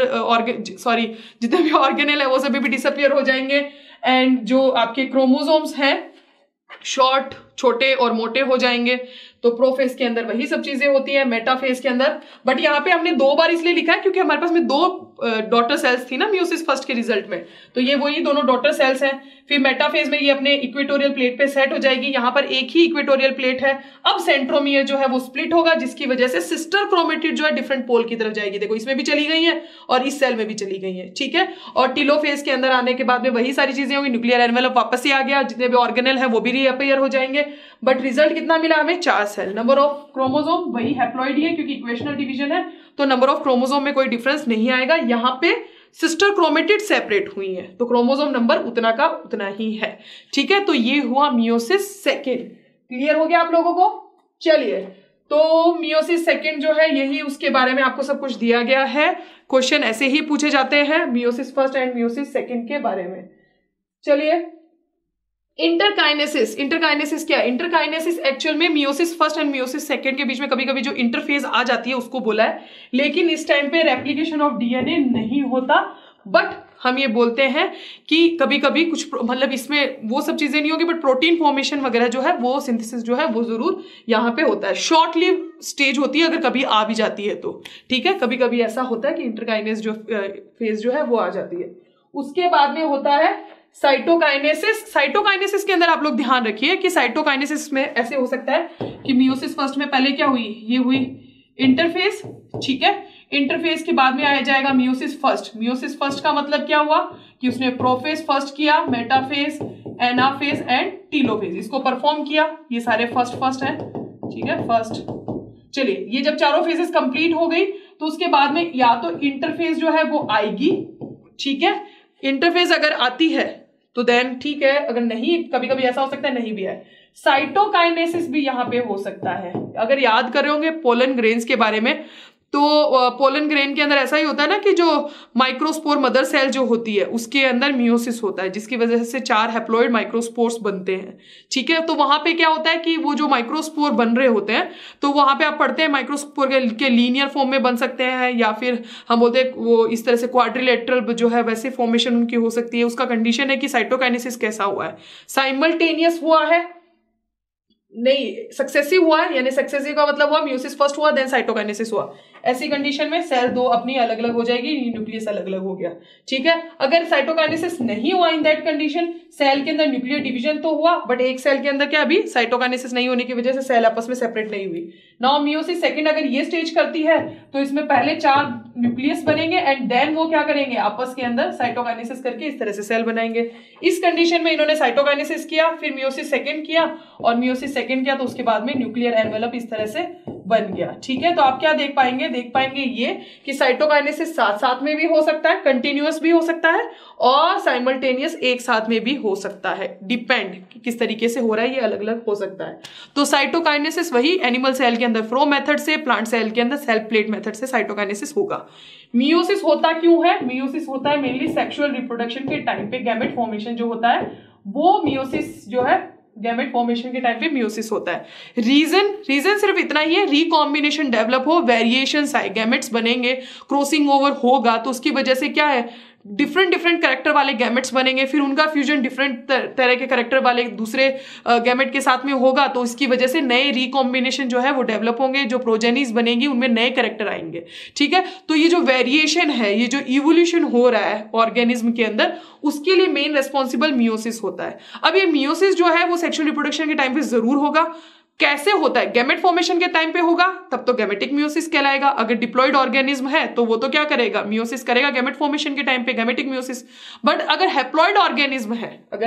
Speaker 1: जितने भी ऑर्गेनल है वो सभी भी डिसअपियर हो जाएंगे, एंड जो आपके क्रोमोसोम्स हैं शॉर्ट, छोटे और मोटे हो जाएंगे। तो प्रोफेज के अंदर वही सब चीजें होती है, मेटाफेज के अंदर, बट यहाँ पे हमने 2 बार इसलिए लिखा है क्योंकि हमारे पास में 2 डॉटर सेल्स थी ना मियोसिस फर्स्ट के रिजल्ट में, तो ये वही दोनों डॉटर सेल्स हैं। फिर मेटाफेज में ये अपने इक्वेटोरियल प्लेट पे सेट हो जाएगी, यहाँ पर एक ही इक्वेटोरियल प्लेट है। अब सेंट्रोमियर जो है वो स्प्लिट होगा, जिसकी वजह से सिस्टर क्रोमेटिड जो है डिफरेंट पोल की तरफ जाएगी, देखो इसमें भी चली गई है और इस सेल में भी चली गई है, ठीक है। और टीलोफेज के अंदर आने के बाद में वही सारी चीजें होंगी, न्यूक्लियर एनवेलप वापस ही आ गया, जितने भी ऑर्गेनल है वो भी रीअपियर हो जाएंगे, बट रिजल्ट कितना मिला हमें, 4 सेल। नंबर ऑफ क्रोमोसोम वही हैप्लॉइड ही है क्योंकि इक्वेशनल डिवीजन है, तो नंबर ऑफ क्रोमोसोम में कोई डिफरेंस नहीं आएगा। यहाँ पे सिस्टर क्रोमेटिड सेपरेट हुई है तो क्रोमोसोम नंबर उतना का उतना ही है, ठीक है। तो ये हुआ मियोसिस सेकंड। क्लियर हो गया आप लोगों को। चलिए तो मियोसिस सेकंड जो है यही, उसके बारे में आपको सब कुछ दिया गया है, क्वेश्चन ऐसे ही पूछे जाते हैं meiosis first and meiosis second के बारे में। चलिए इंटरकाइनेसिस क्या है? इंटरकाइनेसिस एक्चुअल में meiosis first and meiosis second के बीच में कभी कभी जो इंटरफेज आ जाती है उसको बोला है, लेकिन इस टाइम पे रेप्लिकेशन ऑफ डीएनए नहीं होता। बट हम ये बोलते हैं कि कभी कभी कुछ मतलब इसमें वो सब चीजें नहीं होगी, बट प्रोटीन फॉर्मेशन वगैरह जो है वो सिंथेसिस जो है वो जरूर यहाँ पे होता है। शॉर्ट लिव स्टेज होती है अगर कभी आ भी जाती है तो, ठीक है। कभी कभी ऐसा होता है कि इंटरकाइनेस जो फेज जो है वो आ जाती है। उसके बाद में होता है साइटोकाइनेसिस। साइटोकाइनेसिस के अंदर आप लोग ध्यान रखिए कि साइटोकाइनेसिस में ऐसे हो सकता है कि मियोसिस फर्स्ट में पहले क्या हुई, ये हुई इंटरफेज, ठीक है। इंटरफेज के बाद में आ जाएगा मियोसिस फर्स्ट। मियोसिस फर्स्ट का मतलब क्या हुआ कि उसने प्रोफेज फर्स्ट किया, मेटाफेज, एनाफेज एंड टीलोफेज, इसको परफॉर्म किया। ये सारे फर्स्ट हैं, ठीक है, फर्स्ट। चलिए, ये जब चारों फेजेस कंप्लीट हो गई तो उसके बाद में या तो इंटरफेज जो है वो आएगी, ठीक है। इंटरफेज अगर आती है तो देन ठीक है, अगर नहीं, कभी कभी ऐसा हो सकता है नहीं भी है। साइटोकाइनेसिस भी यहां पे हो सकता है। अगर याद कर रहे होंगे पोलन ग्रेन्स के बारे में, तो पोलन ग्रेन के अंदर ऐसा ही होता है ना कि जो माइक्रोस्पोर मदर सेल जो होती है उसके अंदर मियोसिस होता है, जिसकी वजह से 4 हैप्लॉइड माइक्रोस्पोर्स बनते हैं, ठीक है। तो वहां पे क्या होता है कि वो जो माइक्रोस्पोर बन रहे होते हैं तो वहां पे आप पढ़ते हैं माइक्रोस्पोर के लीनियर फॉर्म में बन सकते हैं, या फिर हम बोलते हैं वो इस तरह से क्वाड्रिलेटरल जो है वैसे फॉर्मेशन उनकी हो सकती है। उसका कंडीशन है कि साइटोकाइनेसिस कैसा हुआ है, साइमल्टेनियस हुआ है, नहीं सक्सेसिव हुआ है, यानी सक्सेसिव का मतलब हुआ मियोसिस फर्स्ट हुआ देन साइटोकाइनेसिस हुआ। ऐसी कंडीशन में सेल दो अपनी अलग अलग हो जाएगी, न्यूक्लियस अलग अलग हो गया, ठीक है। अगर साइटोकाइनेसिस नहीं हुआ इन दैट कंडीशन, सेल के अंदर न्यूक्लियर डिवीजन तो हुआ बट एक सेल के अंदर क्या अभी साइटोकाइनेसिस नहीं होने की वजह से सेल आपस में सेपरेट नहीं हुई। नाउ मियोसिस सेकंड अगर ये स्टेज करती है तो इसमें पहले 4 न्यूक्लियस बनेंगे एंड देन वो क्या करेंगे आपस के अंदर साइटोकाइनेसिस करके इस तरह से सेल बनाएंगे। इस कंडीशन में इन्होंने साइटोकाइनेसिस किया, फिर मियोसिस सेकंड किया, और मियोसिस सेकंड किया तो उसके बाद में न्यूक्लियर एनवेलप इस तरह से बन गया, ठीक है। तो आप क्या देख पाएंगे ये कि साइटोकाइनेसिस साथ साथ में भी हो सकता है, कंटिन्यूअस भी हो सकता है, और साइमल्टेनियस एक साथ में भी हो सकता है। डिपेंड किस तरीके से हो रहा है, ये अलग अलग हो सकता है। तो साइटोकाइनेसिस वही एनिमल सेल के अंदर फ्लो मेथड से, प्लांट सेल के अंदर सेल प्लेट मेथड से साइटोकाइनेसिस होगा। मियोसिस होता क्यों है? मियोसिस होता है मेनली सेक्सुअल रिप्रोडक्शन के टाइम पे, गैमेट फॉर्मेशन जो होता है वो मियोसिस जो है गैमेट फॉर्मेशन के टाइम पे मियोसिस होता है। रीजन सिर्फ इतना ही है, रिकॉम्बिनेशन डेवलप हो, वेरिएशंस आए, गैमेट्स बनेंगे, क्रॉसिंग ओवर होगा तो उसकी वजह से क्या है डिफरेंट कैरेक्टर वाले गैमेट्स बनेंगे, फिर उनका फ्यूजन डिफरेंट तरह के कैरेक्टर वाले दूसरे गैमेट के साथ में होगा तो इसकी वजह से नए रिकॉम्बिनेशन जो है वो डेवलप होंगे, जो प्रोजेनीज बनेगी उनमें नए कैरेक्टर आएंगे, ठीक है। तो ये जो वेरिएशन है, ये जो इवोल्यूशन हो रहा है ऑर्गेनिज्म के अंदर, उसके लिए मेन रेस्पॉन्सिबल मियोसिस होता है। अब ये मियोसिस जो है वो सेक्सुअल रिप्रोडक्शन के टाइम पे जरूर होगा। कैसे होता है? गैमेट फॉर्मेशन के टाइम पे होगा तब तो गैमेटिक मियोसिस कहलाएगा। अगर डिप्लॉयड ऑर्गेनिज्म है तो वो तो क्या करेगा, मियोसिस करेगा गैमेट फॉर्मेशन के टाइम पे, गैमेटिक मियोसिस। बट अगर हैप्लॉयड ऑर्गेनिज्म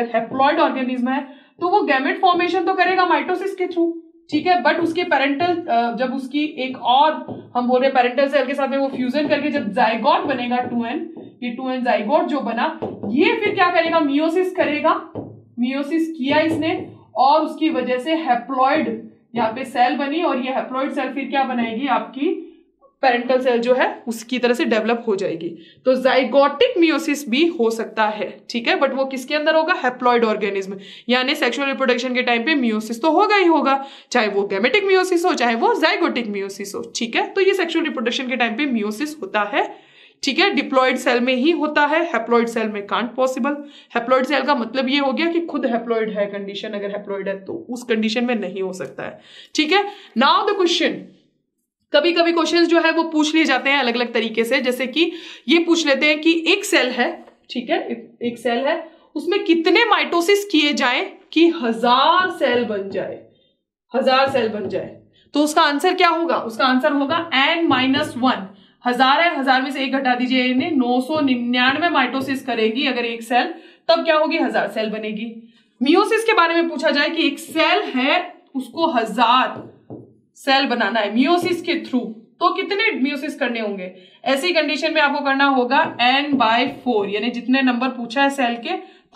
Speaker 1: है तो वो गैमेट फॉर्मेशन तो करेगा माइटोसिस के थ्रू, ठीक है। बट उसके पेरेंटल जब उसकी एक और हम बोल रहे पेरेंटल सेल के साथ में वो फ्यूजन करके जब जाइगोट बनेगा 2n, ये 2n जाइगोट जो बना, ये फिर क्या करेगा, मियोसिस करेगा। मियोसिस किया इसने और उसकी वजह से हैप्लॉइड यहाँ पे सेल बनी, और ये हैप्लॉइड सेल फिर क्या बनाएगी, आपकी पेरेंटल सेल जो है उसकी तरह से डेवलप हो जाएगी। तो जाइगोटिक मियोसिस भी हो सकता है, ठीक है। बट वो किसके अंदर होगा, हैप्लॉइड ऑर्गेनिज्म, यानी सेक्सुअल रिप्रोडक्शन के टाइम पे मियोसिस तो होगा ही होगा, चाहे वो गैमेटिक मियोसिस हो चाहे वो जाइगोटिक मियोसिस हो, ठीक है। तो ये सेक्सुअल रिप्रोडक्शन के टाइम पे मियोसिस होता है, ठीक है। डिप्लॉयड सेल में ही होता है, हैप्लॉइड सेल में कांट पॉसिबल। हैप्लॉइड सेल का मतलब ये हो गया कि खुद हैप्लॉइड है, कंडीशन अगर हैप्लॉइड है तो उस कंडीशन में नहीं हो सकता है, ठीक है। नाउ द क्वेश्चन, कभी कभी क्वेश्चन जो है वो पूछ लिए जाते हैं अलग अलग तरीके से, जैसे कि ये पूछ लेते हैं कि एक सेल है, ठीक है, एक सेल है, उसमें कितने माइटोसिस किए जाए कि 1000 सेल बन जाए, 1000 सेल बन जाए। तो उसका आंसर क्या होगा, उसका आंसर होगा n-1। 1000 है, 1000 में से 1 घटा दीजिए, इन्हें 999 माइटोसिस करेगी अगर एक सेल, तब क्या होगी, 1000 सेल बनेगी। मियोसिस के बारे में पूछा जाए कि एक सेल है उसको 1000 सेल बनाना है मियोसिस के थ्रू, तो कितने मियोसिस करने होंगे? ऐसी कंडीशन में आपको करना होगा n/4, यानी जितने नंबर पूछा है सेल के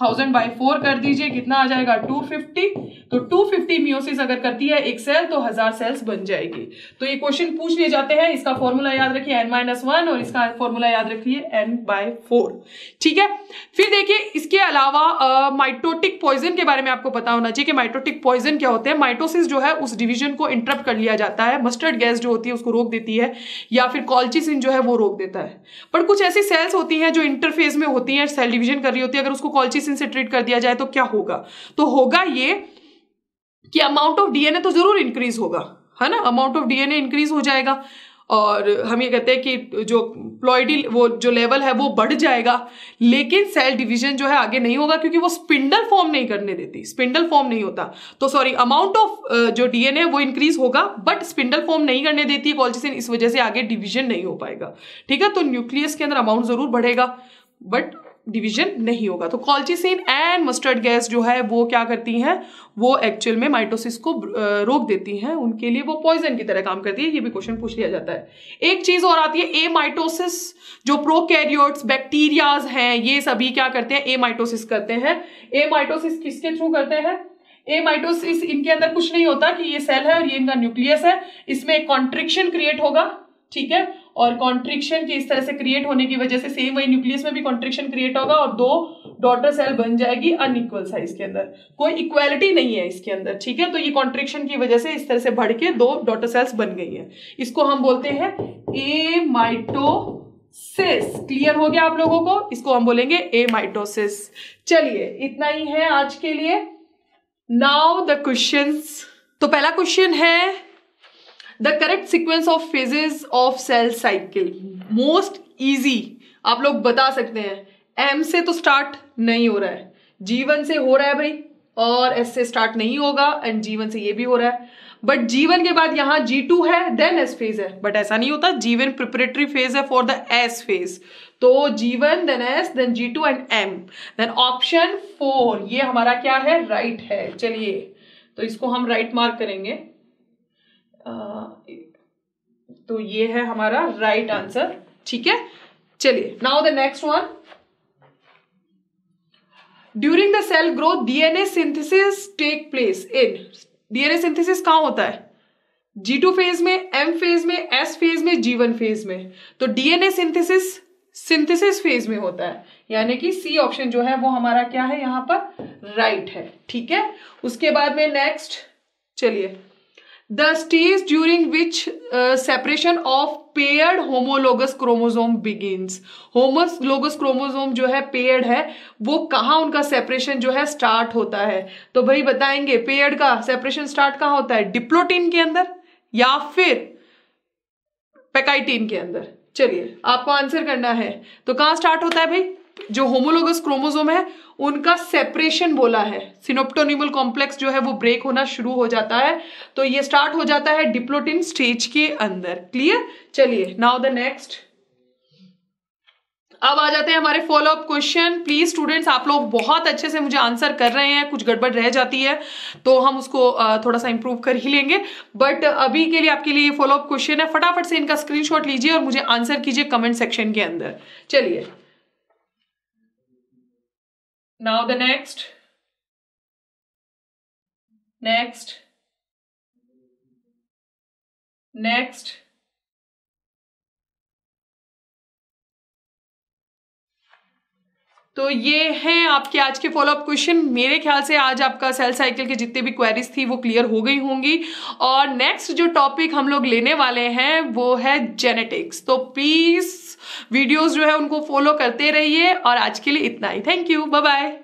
Speaker 1: 1000/4 कर दीजिए, कितना आ जाएगा 250। तो 250 मियोसिस अगर करती है एक सेल तो 1000 सेल्स बन जाएगी। तो ये क्वेश्चन पूछ लिए जाते हैं, इसका फॉर्मूला याद रखिए n-1 और इसका फॉर्मूला याद रखिए n/4। ठीक है, फिर देखिए इसके अलावा माइटोटिक पॉइजन के बारे में आपको पता होना चाहिए कि माइटोटिक पॉइजन क्या होते हैं। माइटोसिस जो है उस डिवीजन को इंटरप्ट कर लिया जाता है, मस्टर्ड गैस जो होती है उसको रोक देती है, या फिर कॉल्चिसिन जो है वो रोक देता है। पर कुछ ऐसी सेल्स होती हैं जो इंटरफेज में होती हैं, सेल डिवीजन कर रही होती है, अगर उसको कॉल्चिसिन से ट्रीट कर दिया जाए तो क्या होगा? तो होगा ये कि अमाउंट ऑफ डीएनए तो जरूर इंक्रीज होगा, है ना, अमाउंट ऑफ डीएनए इंक्रीज हो जाएगा, और हम ये कहते हैं कि जो प्लॉइडी वो जो लेवल है वो बढ़ जाएगा, लेकिन सेल डिवीजन जो है आगे नहीं होगा क्योंकि वो स्पिंडल फॉर्म नहीं करने देती, स्पिंडल फॉर्म नहीं होता। तो सॉरी, अमाउंट ऑफ जो डीएनए वो इंक्रीज होगा बट स्पिंडल फॉर्म नहीं करने देती है कॉल्चिसिन, इस वजह से आगे डिवीजन नहीं हो पाएगा। ठीक है, तो न्यूक्लियस के अंदर अमाउंट जरूर बढ़ेगा बट डिवीजन नहीं होगा। तो कॉल्चिसिन एंड मस्टर्ड गैस जो है वो क्या करती हैं, वो एक्चुअल में माइटोसिस को रोक देती हैं, उनके लिए वो पॉइजन की तरह काम करती है। ये भी क्वेश्चन पूछ लिया जाता है। एक चीज और आती है ए माइटोसिस, जो प्रोकैरियोट्स बैक्टीरियाज हैं ये सभी क्या करते हैं, ए माइटोसिस करते हैं। ए माइटोसिस किसके थ्रू करते हैं? ए माइटोसिस, इनके अंदर कुछ नहीं होता कि ये सेल है और ये इनका न्यूक्लियस है, इसमें एक कॉन्ट्रिक्शन क्रिएट होगा। ठीक है, और कॉन्ट्रिक्शन की इस तरह से क्रिएट होने की वजह से सेम वही न्यूक्लियस में भी कॉन्ट्रिक्शन क्रिएट होगा और दो डॉटर सेल बन जाएगी अनइक्वल साइज के अंदर, कोई इक्वालिटी नहीं है इसके अंदर। ठीक है, तो ये कॉन्ट्रिक्शन की वजह से इस तरह से बढ़ के दो डॉटर सेल्स बन गई हैं, इसको हम बोलते हैं ए माइटोसिस। क्लियर हो गया आप लोगों को? इसको हम बोलेंगे ए माइटोसिस। चलिए इतना ही है आज के लिए। Now the questions. तो पहला क्वेश्चन है the correct sequence of phases of cell cycle. Most easy, आप लोग बता सकते हैं। एम से तो स्टार्ट नहीं हो रहा है, G1 से हो रहा है भाई, और S से स्टार्ट नहीं होगा, एंड G1 से ये भी हो रहा है। बट G1 के बाद यहां G2 है देन S फेज है, बट ऐसा नहीं होता। G1 प्रिपरेटरी फेज है फॉर द S फेज, तो G1 then S then G2 and M। Then option 4 ये हमारा क्या है, राइट है। चलिए तो इसको हम राइट मार्क करेंगे। तो ये है हमारा राइट आंसर। ठीक है, चलिए now the next one. During the cell growth DNA synthesis take place in. DNA synthesis कहां होता है? G2 फेज में, M फेज में, S फेज में, G1 फेज में। तो डीएनए सिंथेसिस फेज में होता है, यानी कि सी ऑप्शन जो है वो हमारा क्या है, यहां पर राइट है। ठीक है, उसके बाद में नेक्स्ट चलिए, The stage during which separation of paired homologous chromosome begins। homologous chromosome जो है paired है, वो कहाँ उनका सेपरेशन जो है स्टार्ट होता है? तो भाई बताएंगे paired का सेपरेशन स्टार्ट कहाँ होता है, डिप्लोटीन के अंदर या फिर पैकाइटिन के अंदर? चलिए आपको आंसर करना है। तो कहाँ स्टार्ट होता है भाई? जो होमोलोगस क्रोमोसोम है उनका सेपरेशन बोला है, सिनोप्टोनिमल कॉम्प्लेक्स जो है वो ब्रेक होना शुरू हो जाता है, तो ये स्टार्ट हो जाता है डिप्लोटिन स्टेज के अंदर। क्लियर? चलिए नाउ द नेक्स्ट। अब आ जाते हैं हमारे फॉलोअप क्वेश्चन। प्लीज स्टूडेंट्स, आप लोग बहुत अच्छे से मुझे आंसर कर रहे हैं, कुछ गड़बड़ रह जाती है तो हम उसको थोड़ा सा इंप्रूव कर ही लेंगे, बट अभी के लिए आपके लिए फॉलोअप क्वेश्चन है। फटाफट से इनका स्क्रीनशॉट लीजिए और मुझे आंसर कीजिए कमेंट सेक्शन के अंदर। चलिए now the next तो ये हैं आपके आज के फॉलोअप क्वेश्चन। मेरे ख्याल से आज आपका सेल साइकिल के जितने भी क्वेरीज थी वो क्लियर हो गई होंगी। और नेक्स्ट जो टॉपिक हम लोग लेने वाले हैं वो है जेनेटिक्स। तो प्लीज वीडियोस जो है उनको फॉलो करते रहिए, और आज के लिए इतना ही। Thank you, bye bye.